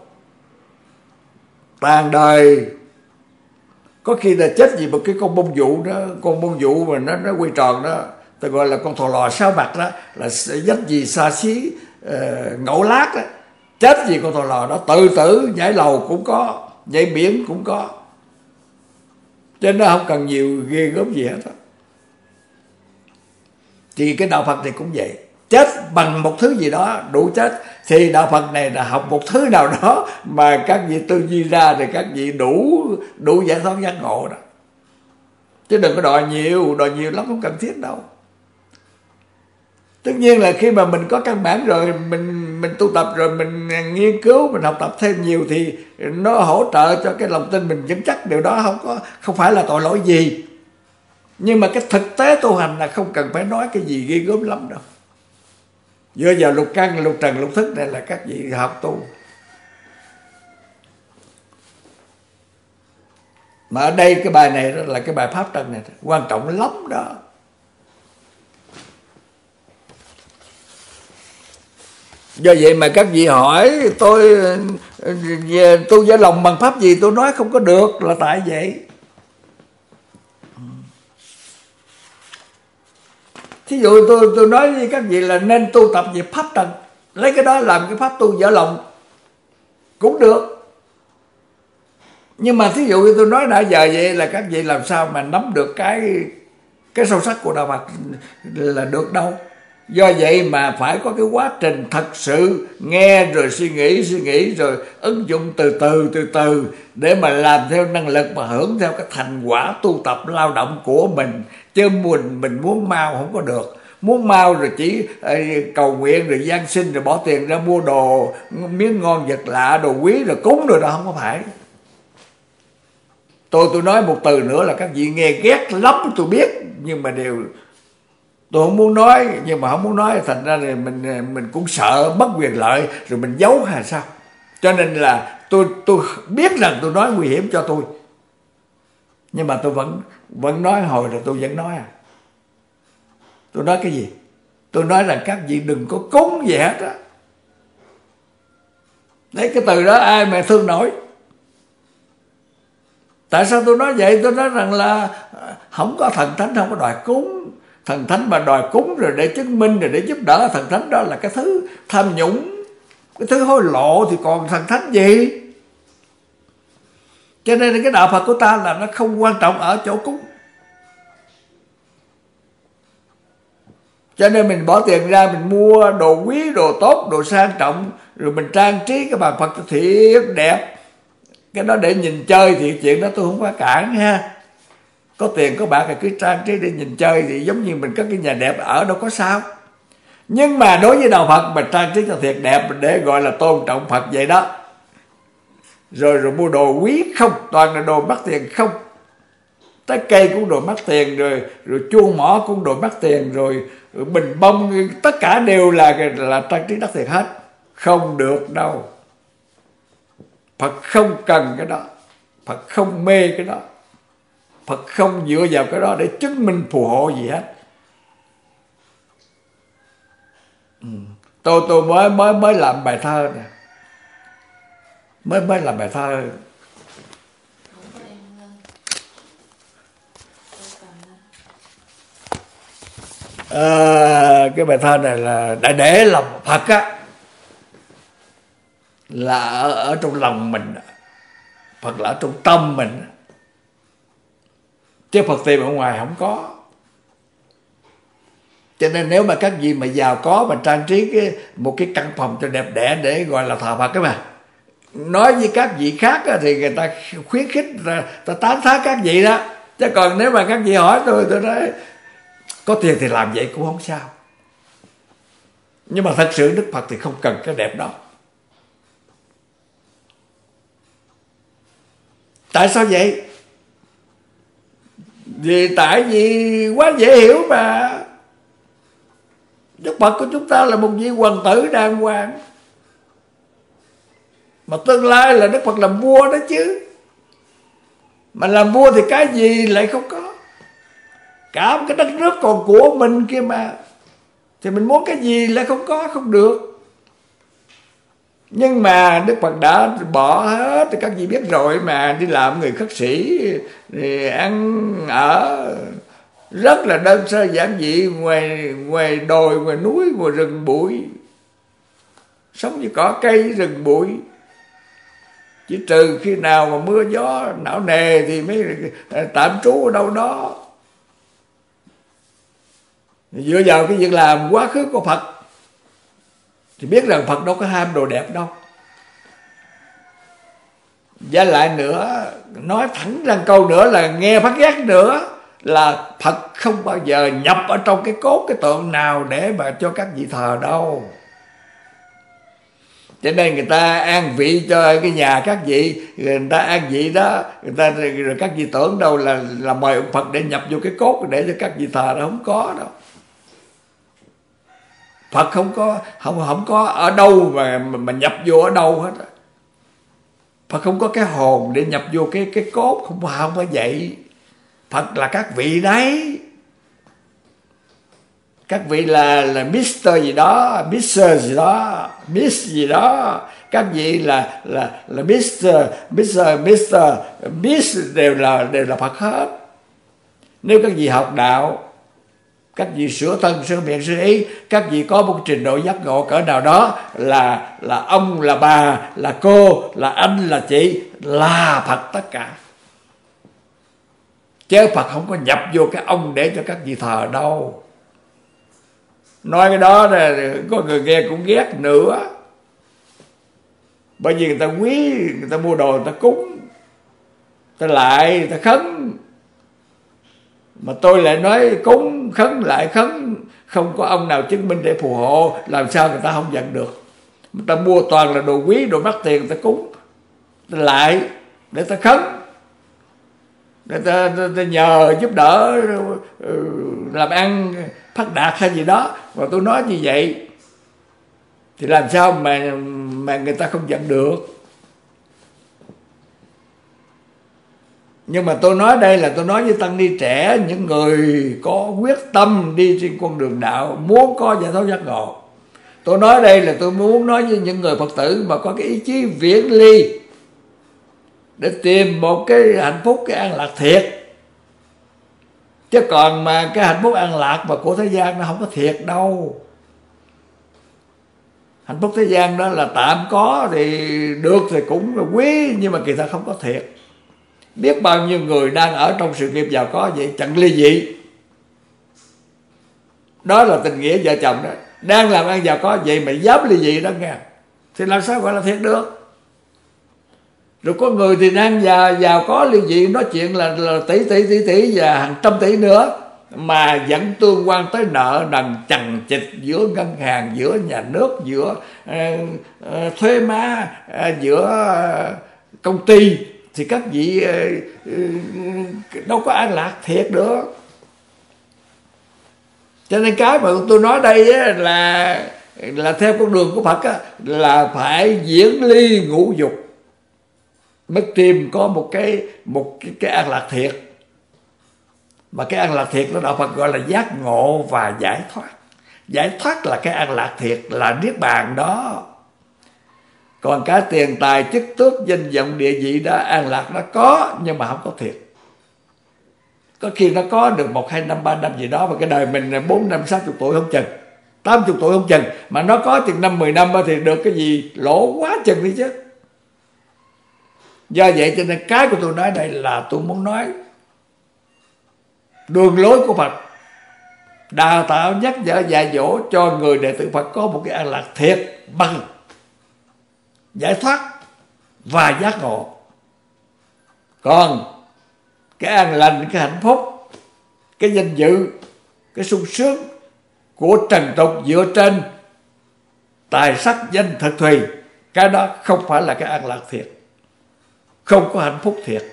Tàn đời có khi là chết vì một cái con bông vụ đó, con bông vụ mà nó quay tròn đó, ta gọi là con thò lò 6 mặt đó, là dách gì xa xí ngẫu lát đó. Chết vì con thò lò đó, tự tử nhảy lầu cũng có, nhảy biển cũng có. Cho nên nó không cần nhiều ghê gớm gì hết đó. Thì cái đạo Phật thì cũng vậy. chết bằng một thứ gì đó đủ chết, thì đạo Phật này là học một thứ nào đó mà các vị tư duy ra thì các vị đủ giải thoát giác ngộ đó. Chứ đừng có đòi nhiều lắm không cần thiết đâu. Tất nhiên là khi mà mình có căn bản rồi, mình tu tập rồi, mình nghiên cứu, mình học tập thêm nhiều thì nó hỗ trợ cho cái lòng tin mình vững chắc. Điều đó không phải là tội lỗi gì. Nhưng mà cái thực tế tu hành là không cần phải nói cái gì ghê gớm lắm đâu. Dựa vào lục căn, lục trần, lục thức này là các vị học tu. Mà ở đây cái bài này là cái bài pháp trần này quan trọng lắm đó. Do vậy mà các vị hỏi tôi về tu giải lòng bằng pháp gì, tôi nói không có được là tại vậy. Thí dụ tôi nói với các vị là nên tu tập về pháp trần, lấy cái đó làm cái pháp tu giải lòng cũng được. Nhưng mà thí dụ như tôi nói nãy giờ vậy là các vị làm sao mà nắm được cái sâu sắc của đạo Phật là được đâu. Do vậy mà phải có cái quá trình thật sự nghe rồi suy nghĩ rồi ứng dụng từ từ để mà làm theo năng lực và hưởng theo cái thành quả tu tập lao động của mình. Chứ mình muốn mau không có được. Muốn mau rồi chỉ cầu nguyện rồi gian sinh rồi bỏ tiền ra mua đồ miếng ngon vật lạ, đồ quý rồi cúng rồi đó, không có phải. Tôi nói một từ nữa là các vị nghe ghét lắm tôi biết, nhưng mà tôi không muốn nói, nhưng mà không muốn nói thành ra thì mình cũng sợ mất quyền lợi rồi mình giấu hay sao. Cho nên là tôi biết rằng tôi nói nguy hiểm cho tôi, nhưng mà tôi vẫn nói hồi rồi tôi vẫn nói à. Tôi nói cái gì? Tôi nói rằng các vị đừng có cúng gì hết á. Đấy, cái từ đó ai mà thương nổi. Tại sao tôi nói vậy? Tôi nói rằng là không có thần thánh không có đòi cúng. Thần thánh mà đòi cúng rồi để chứng minh rồi để giúp đỡ, thần thánh đó là cái thứ tham nhũng, cái thứ hối lộ, thì còn thần thánh gì? Cho nên cái đạo Phật của ta là nó không quan trọng ở chỗ cúng. Cho nên mình bỏ tiền ra mình mua đồ quý, đồ tốt, đồ sang trọng, rồi mình trang trí cái bàn Phật cho thiệt đẹp. Cái đó để nhìn chơi thì chuyện đó tôi không có cản ha. Có tiền có bạc thì cứ trang trí để nhìn chơi, thì giống như mình có cái nhà đẹp ở đâu có sao. Nhưng mà đối với đạo Phật mà trang trí cho thiệt đẹp để gọi là tôn trọng Phật vậy đó. Rồi mua đồ quý không, toàn là đồ mắc tiền không. Trái cây cũng đồ mắc tiền, rồi chuông mỏ cũng đồ mắc tiền, rồi bình bông, tất cả đều là trang trí đắt tiền hết. Không được đâu. Phật không cần cái đó. Phật không mê cái đó. Phật không dựa vào cái đó để chứng minh phù hộ gì hết. Tôi mới làm bài thơ nè. Mới làm bài thơ. Cái bài thơ này là đã để lòng Phật á, là ở trong lòng mình. Phật là ở trong tâm mình, chứ Phật tìm ở ngoài không có. Cho nên nếu mà các vị mà giàu có mà trang trí một cái căn phòng cho đẹp đẽ để gọi là thờ Phật, cái mà nói với các vị khác thì người ta khuyến khích, ta tán thán các vị đó. Chứ còn nếu mà các vị hỏi tôi nói có tiền thì làm vậy cũng không sao. Nhưng mà thật sự Đức Phật thì không cần cái đẹp đó. Tại sao vậy? Tại vì quá dễ hiểu mà. Đức Phật của chúng ta là một vị hoàng tử đàng hoàng, mà tương lai là Đức Phật làm vua đó chứ. Mà làm vua thì cái gì lại không có? Cả một cái đất nước còn của mình kia mà. Thì mình muốn cái gì lại không có, không được. Nhưng mà Đức Phật đã bỏ hết, thì các vị biết rồi mà. Đi làm người khất sĩ thì ăn ở rất là đơn sơ giản dị, ngoài đồi, ngoài núi, ngoài rừng bụi, sống như cỏ cây rừng bụi. Chỉ trừ khi nào mà mưa gió não nề thì mới tạm trú ở đâu đó, dựa vào cái việc làm quá khứ của Phật. thì biết rằng Phật đâu có ham đồ đẹp đâu. Và lại nữa, nói thẳng ra câu nữa là nghe phát giác nữa, là Phật không bao giờ nhập ở trong cái cốt cái tượng nào để mà cho các vị thờ đâu. Cho nên người ta an vị cho cái nhà các vị, người ta an vị đó, người ta rồi các vị tưởng đâu là mời ông Phật để nhập vô cái cốt để cho các vị thờ, đó không có đâu. Phật không có ở đâu mà nhập vô ở đâu hết. Phật không có cái hồn để nhập vô cái cốt, không phải vậy. Phật là các vị đấy. Các vị là Mr. gì đó, Mr. gì đó, Miss gì đó. Các vị là Miss đều là Phật hết. Nếu các vị học đạo, các vị sửa thân, sửa miệng, sửa ý, các vị có một trình độ giác ngộ cỡ nào đó, là ông, là bà, là cô, là anh, là chị, là Phật tất cả. Chứ Phật không có nhập vô cái ông để cho các vị thờ đâu. Nói cái đó là có người nghe cũng ghét nữa. Bởi vì người ta quý, người ta mua đồ, người ta cúng, người ta lại, người ta khấn. Mà tôi lại nói cúng, khấn lại khấn, không có ông nào chứng minh để phù hộ, làm sao người ta không nhận được. Người ta mua toàn là đồ quý, đồ mắc tiền, người ta cúng, người ta lại để ta khấn, người ta nhờ giúp đỡ làm ăn phát đạt hay gì đó. Mà tôi nói như vậy thì làm sao mà người ta không nhận được. Nhưng mà tôi nói đây là tôi nói với tăng ni trẻ, những người có quyết tâm đi trên con đường đạo, muốn có giải thoát giác ngộ. Tôi nói đây là tôi muốn nói với những người Phật tử mà có cái ý chí viễn ly để tìm một cái hạnh phúc, cái an lạc thiệt. Chứ còn mà cái hạnh phúc an lạc mà của thế gian nó không có thiệt đâu. Hạnh phúc thế gian đó là tạm có thì được thì cũng là quý, nhưng mà kỳ thật không có thiệt. Biết bao nhiêu người đang ở trong sự nghiệp giàu có vậy chẳng ly dị. Đó là tình nghĩa vợ chồng đó. Đang làm ăn giàu có vậy mà dám ly dị đó nghe, thì làm sao gọi là thiệt được. Rồi có người thì đang giàu có ly dị, nói chuyện là tỷ và hàng trăm tỷ nữa, mà vẫn tương quan tới nợ nần chằng chịt giữa ngân hàng, giữa nhà nước, giữa thuế má, giữa công ty. Thì các vị đâu có an lạc thiệt được. Cho nên cái mà tôi nói đây á, là theo con đường của Phật á, là phải diễn ly ngũ dục mới tìm có một cái an lạc thiệt. Mà cái an lạc thiệt đó đạo Phật gọi là giác ngộ và giải thoát. Giải thoát là cái an lạc thiệt, là niết bàn đó. Còn cái tiền tài chức tước danh vọng địa vị đó, an lạc nó có nhưng mà không có thiệt. Có khi nó có được 1, 2 năm, 3 năm gì đó, mà cái đời mình 4, 5, 60 tuổi không chừng, 80 tuổi không chừng. Mà nó có chừng 5, 10 năm thì được cái gì lỗ quá chừng đi chứ. Do vậy cho nên cái của tôi nói đây là tôi muốn nói đường lối của Phật đào tạo, nhắc nhở, dạy dỗ cho người đệ tử Phật có một cái an lạc thiệt bằng giải thoát và giác ngộ. Còn cái an lành, cái hạnh phúc, cái danh dự, cái sung sướng của trần tục dựa trên tài sắc danh thực thùy, cái đó không phải là cái an lạc thiệt, không có hạnh phúc thiệt.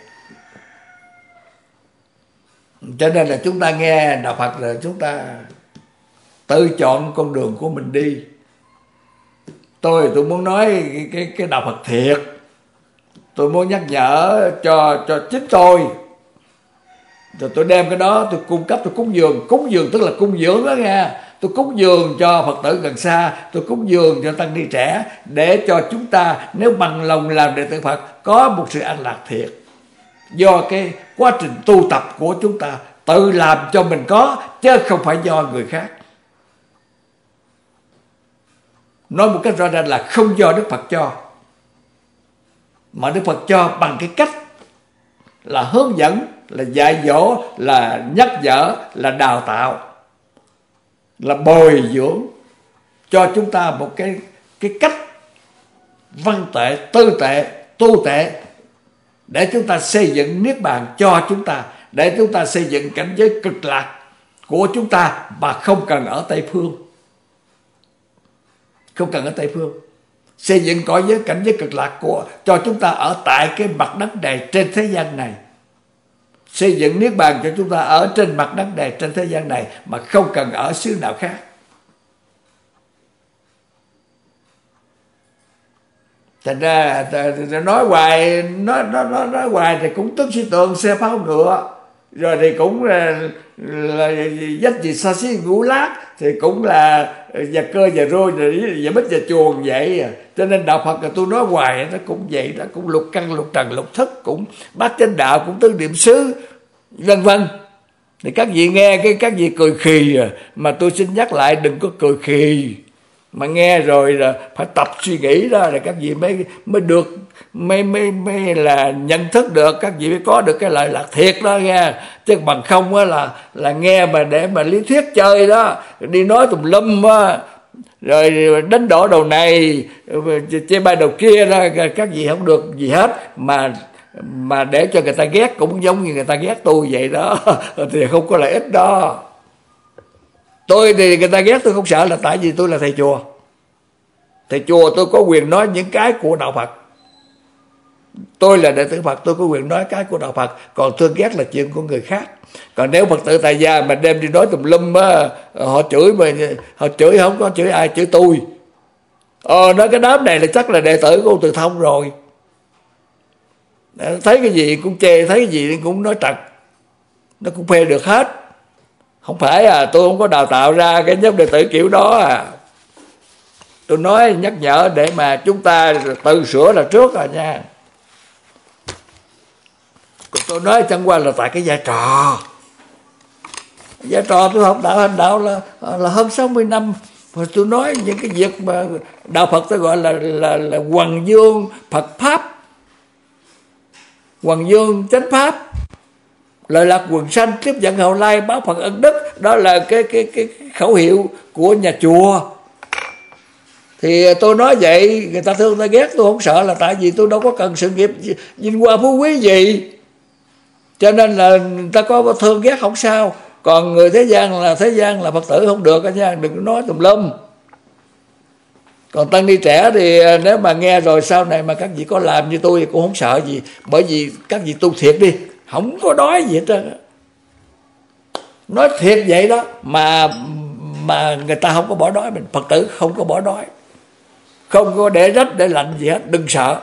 Cho nên là chúng ta nghe đạo Phật là chúng ta tự chọn con đường của mình đi. Tôi muốn nói cái đạo Phật thiệt. Tôi muốn nhắc nhở cho chính tôi. Rồi tôi đem cái đó tôi cung cấp, tôi cúng dường. Cúng dường tức là cung dưỡng đó nghe. Tôi cúng dường cho Phật tử gần xa, tôi cúng dường cho tăng ni trẻ, để cho chúng ta nếu bằng lòng làm đệ tử Phật có một sự an lạc thiệt. Do cái quá trình tu tập của chúng ta tự làm cho mình có, chứ không phải do người khác. Nói một cách rõ ràng là không do Đức Phật cho, mà Đức Phật cho bằng cái cách là hướng dẫn, là dạy dỗ, là nhắc nhở, là đào tạo, là bồi dưỡng cho chúng ta một cái cách văn tệ, tư tệ, tu tệ để chúng ta xây dựng niết bàn cho chúng ta, để chúng ta xây dựng cảnh giới cực lạc của chúng ta mà không cần ở Tây Phương. Không cần ở Tây Phương. Xây dựng cõi giới cảnh giới cực lạc của cho chúng ta ở tại cái mặt đất này, trên thế gian này. Xây dựng niết bàn cho chúng ta ở trên mặt đất này, trên thế gian này mà không cần ở xứ nào khác. Thành ra nói hoài, nói hoài thì cũng tức sĩ tượng xe pháo ngựa, rồi thì cũng là dách gì xa xí ngũ lát, thì cũng là và cơ và rôi và bích và chuồng vậy. Cho nên đạo Phật là tôi nói hoài nó cũng vậy đó, cũng lục căn lục trần lục thức, cũng bát chánh đạo, cũng tứ niệm xứ, vân vân. Thì các vị nghe các vị cười khì mà tôi xin nhắc lại, đừng có cười khì, mà nghe rồi là phải tập suy nghĩ đó, là các vị mới được, mới là nhận thức được, các vị mới có được cái lợi lạc thiệt đó nghe. Chứ bằng không á là nghe mà để mà lý thuyết chơi đó, đi nói tùm lum á, rồi đánh đổ đầu này chê bai đầu kia đó, các vị không được gì hết, mà để cho người ta ghét cũng giống như người ta ghét tôi vậy đó thì không có lợi ích đó. Tôi thì người ta ghét tôi không sợ, là tại vì tôi là thầy chùa. Thầy chùa tôi có quyền nói những cái của đạo Phật. Tôi là đệ tử Phật, tôi có quyền nói cái của đạo Phật. Còn thương ghét là chuyện của người khác. Còn nếu Phật tử tại gia mà đem đi nói tùm lum á, họ chửi không có chửi ai, chửi tôi. Nói cái đám này là chắc là đệ tử của ông Từ Thông rồi. Thấy cái gì cũng chê, thấy cái gì cũng nói trật, nó cũng phê được hết. Không phải tôi không có đào tạo ra cái nhóm đệ tử kiểu đó Tôi nói nhắc nhở để mà chúng ta tự sửa là trước rồi nha. Tôi nói chẳng qua là tại cái vai trò. Vai trò tôi học đạo hành đạo là hơn 60 năm. Và tôi nói những cái việc mà đạo Phật tôi gọi là Hoằng Dương Phật Pháp, Hoằng Dương Chánh Pháp, lợi lạc quần sanh, tiếp dẫn hậu lai, báo Phật ân đức. Đó là cái khẩu hiệu của nhà chùa. Thì tôi nói vậy, người ta thương ta ghét tôi không sợ, là tại vì tôi đâu có cần sự nghiệp vinh hoa phú quý gì. Cho nên là người ta có thương ghét không sao. Còn người thế gian là Phật tử không được nha, đừng có nói tùm lum. Còn tăng ni trẻ thì nếu mà nghe rồi sau này mà các vị có làm như tôi thì cũng không sợ gì. Bởi vì các vị tu thiệt đi, không có đói gì hết trơn. Nói thiệt vậy đó, mà người ta không có bỏ đói mình. Phật tử không có bỏ đói, không có để rách để lạnh gì hết, đừng sợ.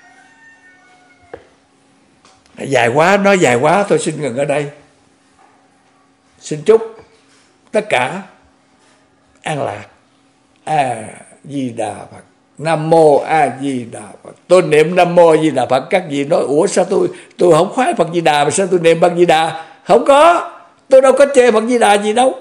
Dài quá, nói dài quá, tôi xin ngừng ở đây. Xin chúc tất cả an lạc. A Di Đà Phật. Nam mô A Di Đà Phật. Tôi niệm Nam mô A Di Đà Phật, các vị nói ủa sao tôi không khoái Phật Di Đà mà sao tôi niệm Phật Di Đà? Không có, tôi đâu có chê Phật Di Đà gì đâu.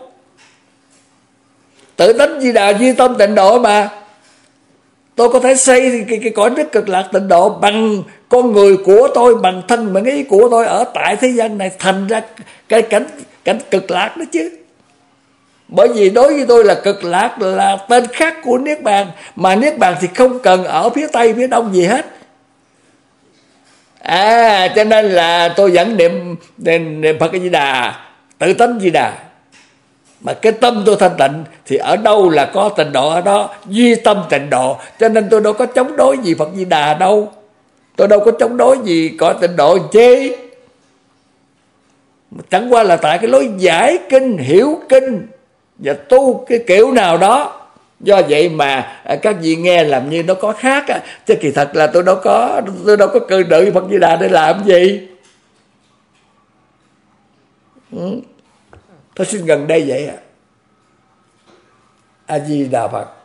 Tự tánh Di Đà duy tâm tịnh độ mà. Tôi có thể xây cái cõi nước cực lạc tịnh độ bằng con người của tôi, bằng thân bằng ý của tôi ở tại thế gian này, thành ra cái cảnh cực lạc đó chứ. Bởi vì đối với tôi là cực lạc là tên khác của Niết Bàn. Mà Niết Bàn thì không cần ở phía Tây, phía Đông gì hết. Cho nên là tôi vẫn niệm Phật Di Đà, tự tánh Di Đà. Mà cái tâm tôi thanh tịnh thì ở đâu là có tịnh độ ở đó, duy tâm tịnh độ. Cho nên tôi đâu có chống đối gì Phật Di Đà đâu. Tôi đâu có chống đối gì có tịnh độ chê. Chẳng qua là tại cái lối giải kinh, hiểu kinh và tu cái kiểu nào đó. Do vậy mà các vị nghe làm như nó có khác chứ kỳ thật là tôi đâu có cư đợi Phật Di Đà để làm gì. Tôi xin gần đây vậy A Di Đà Phật.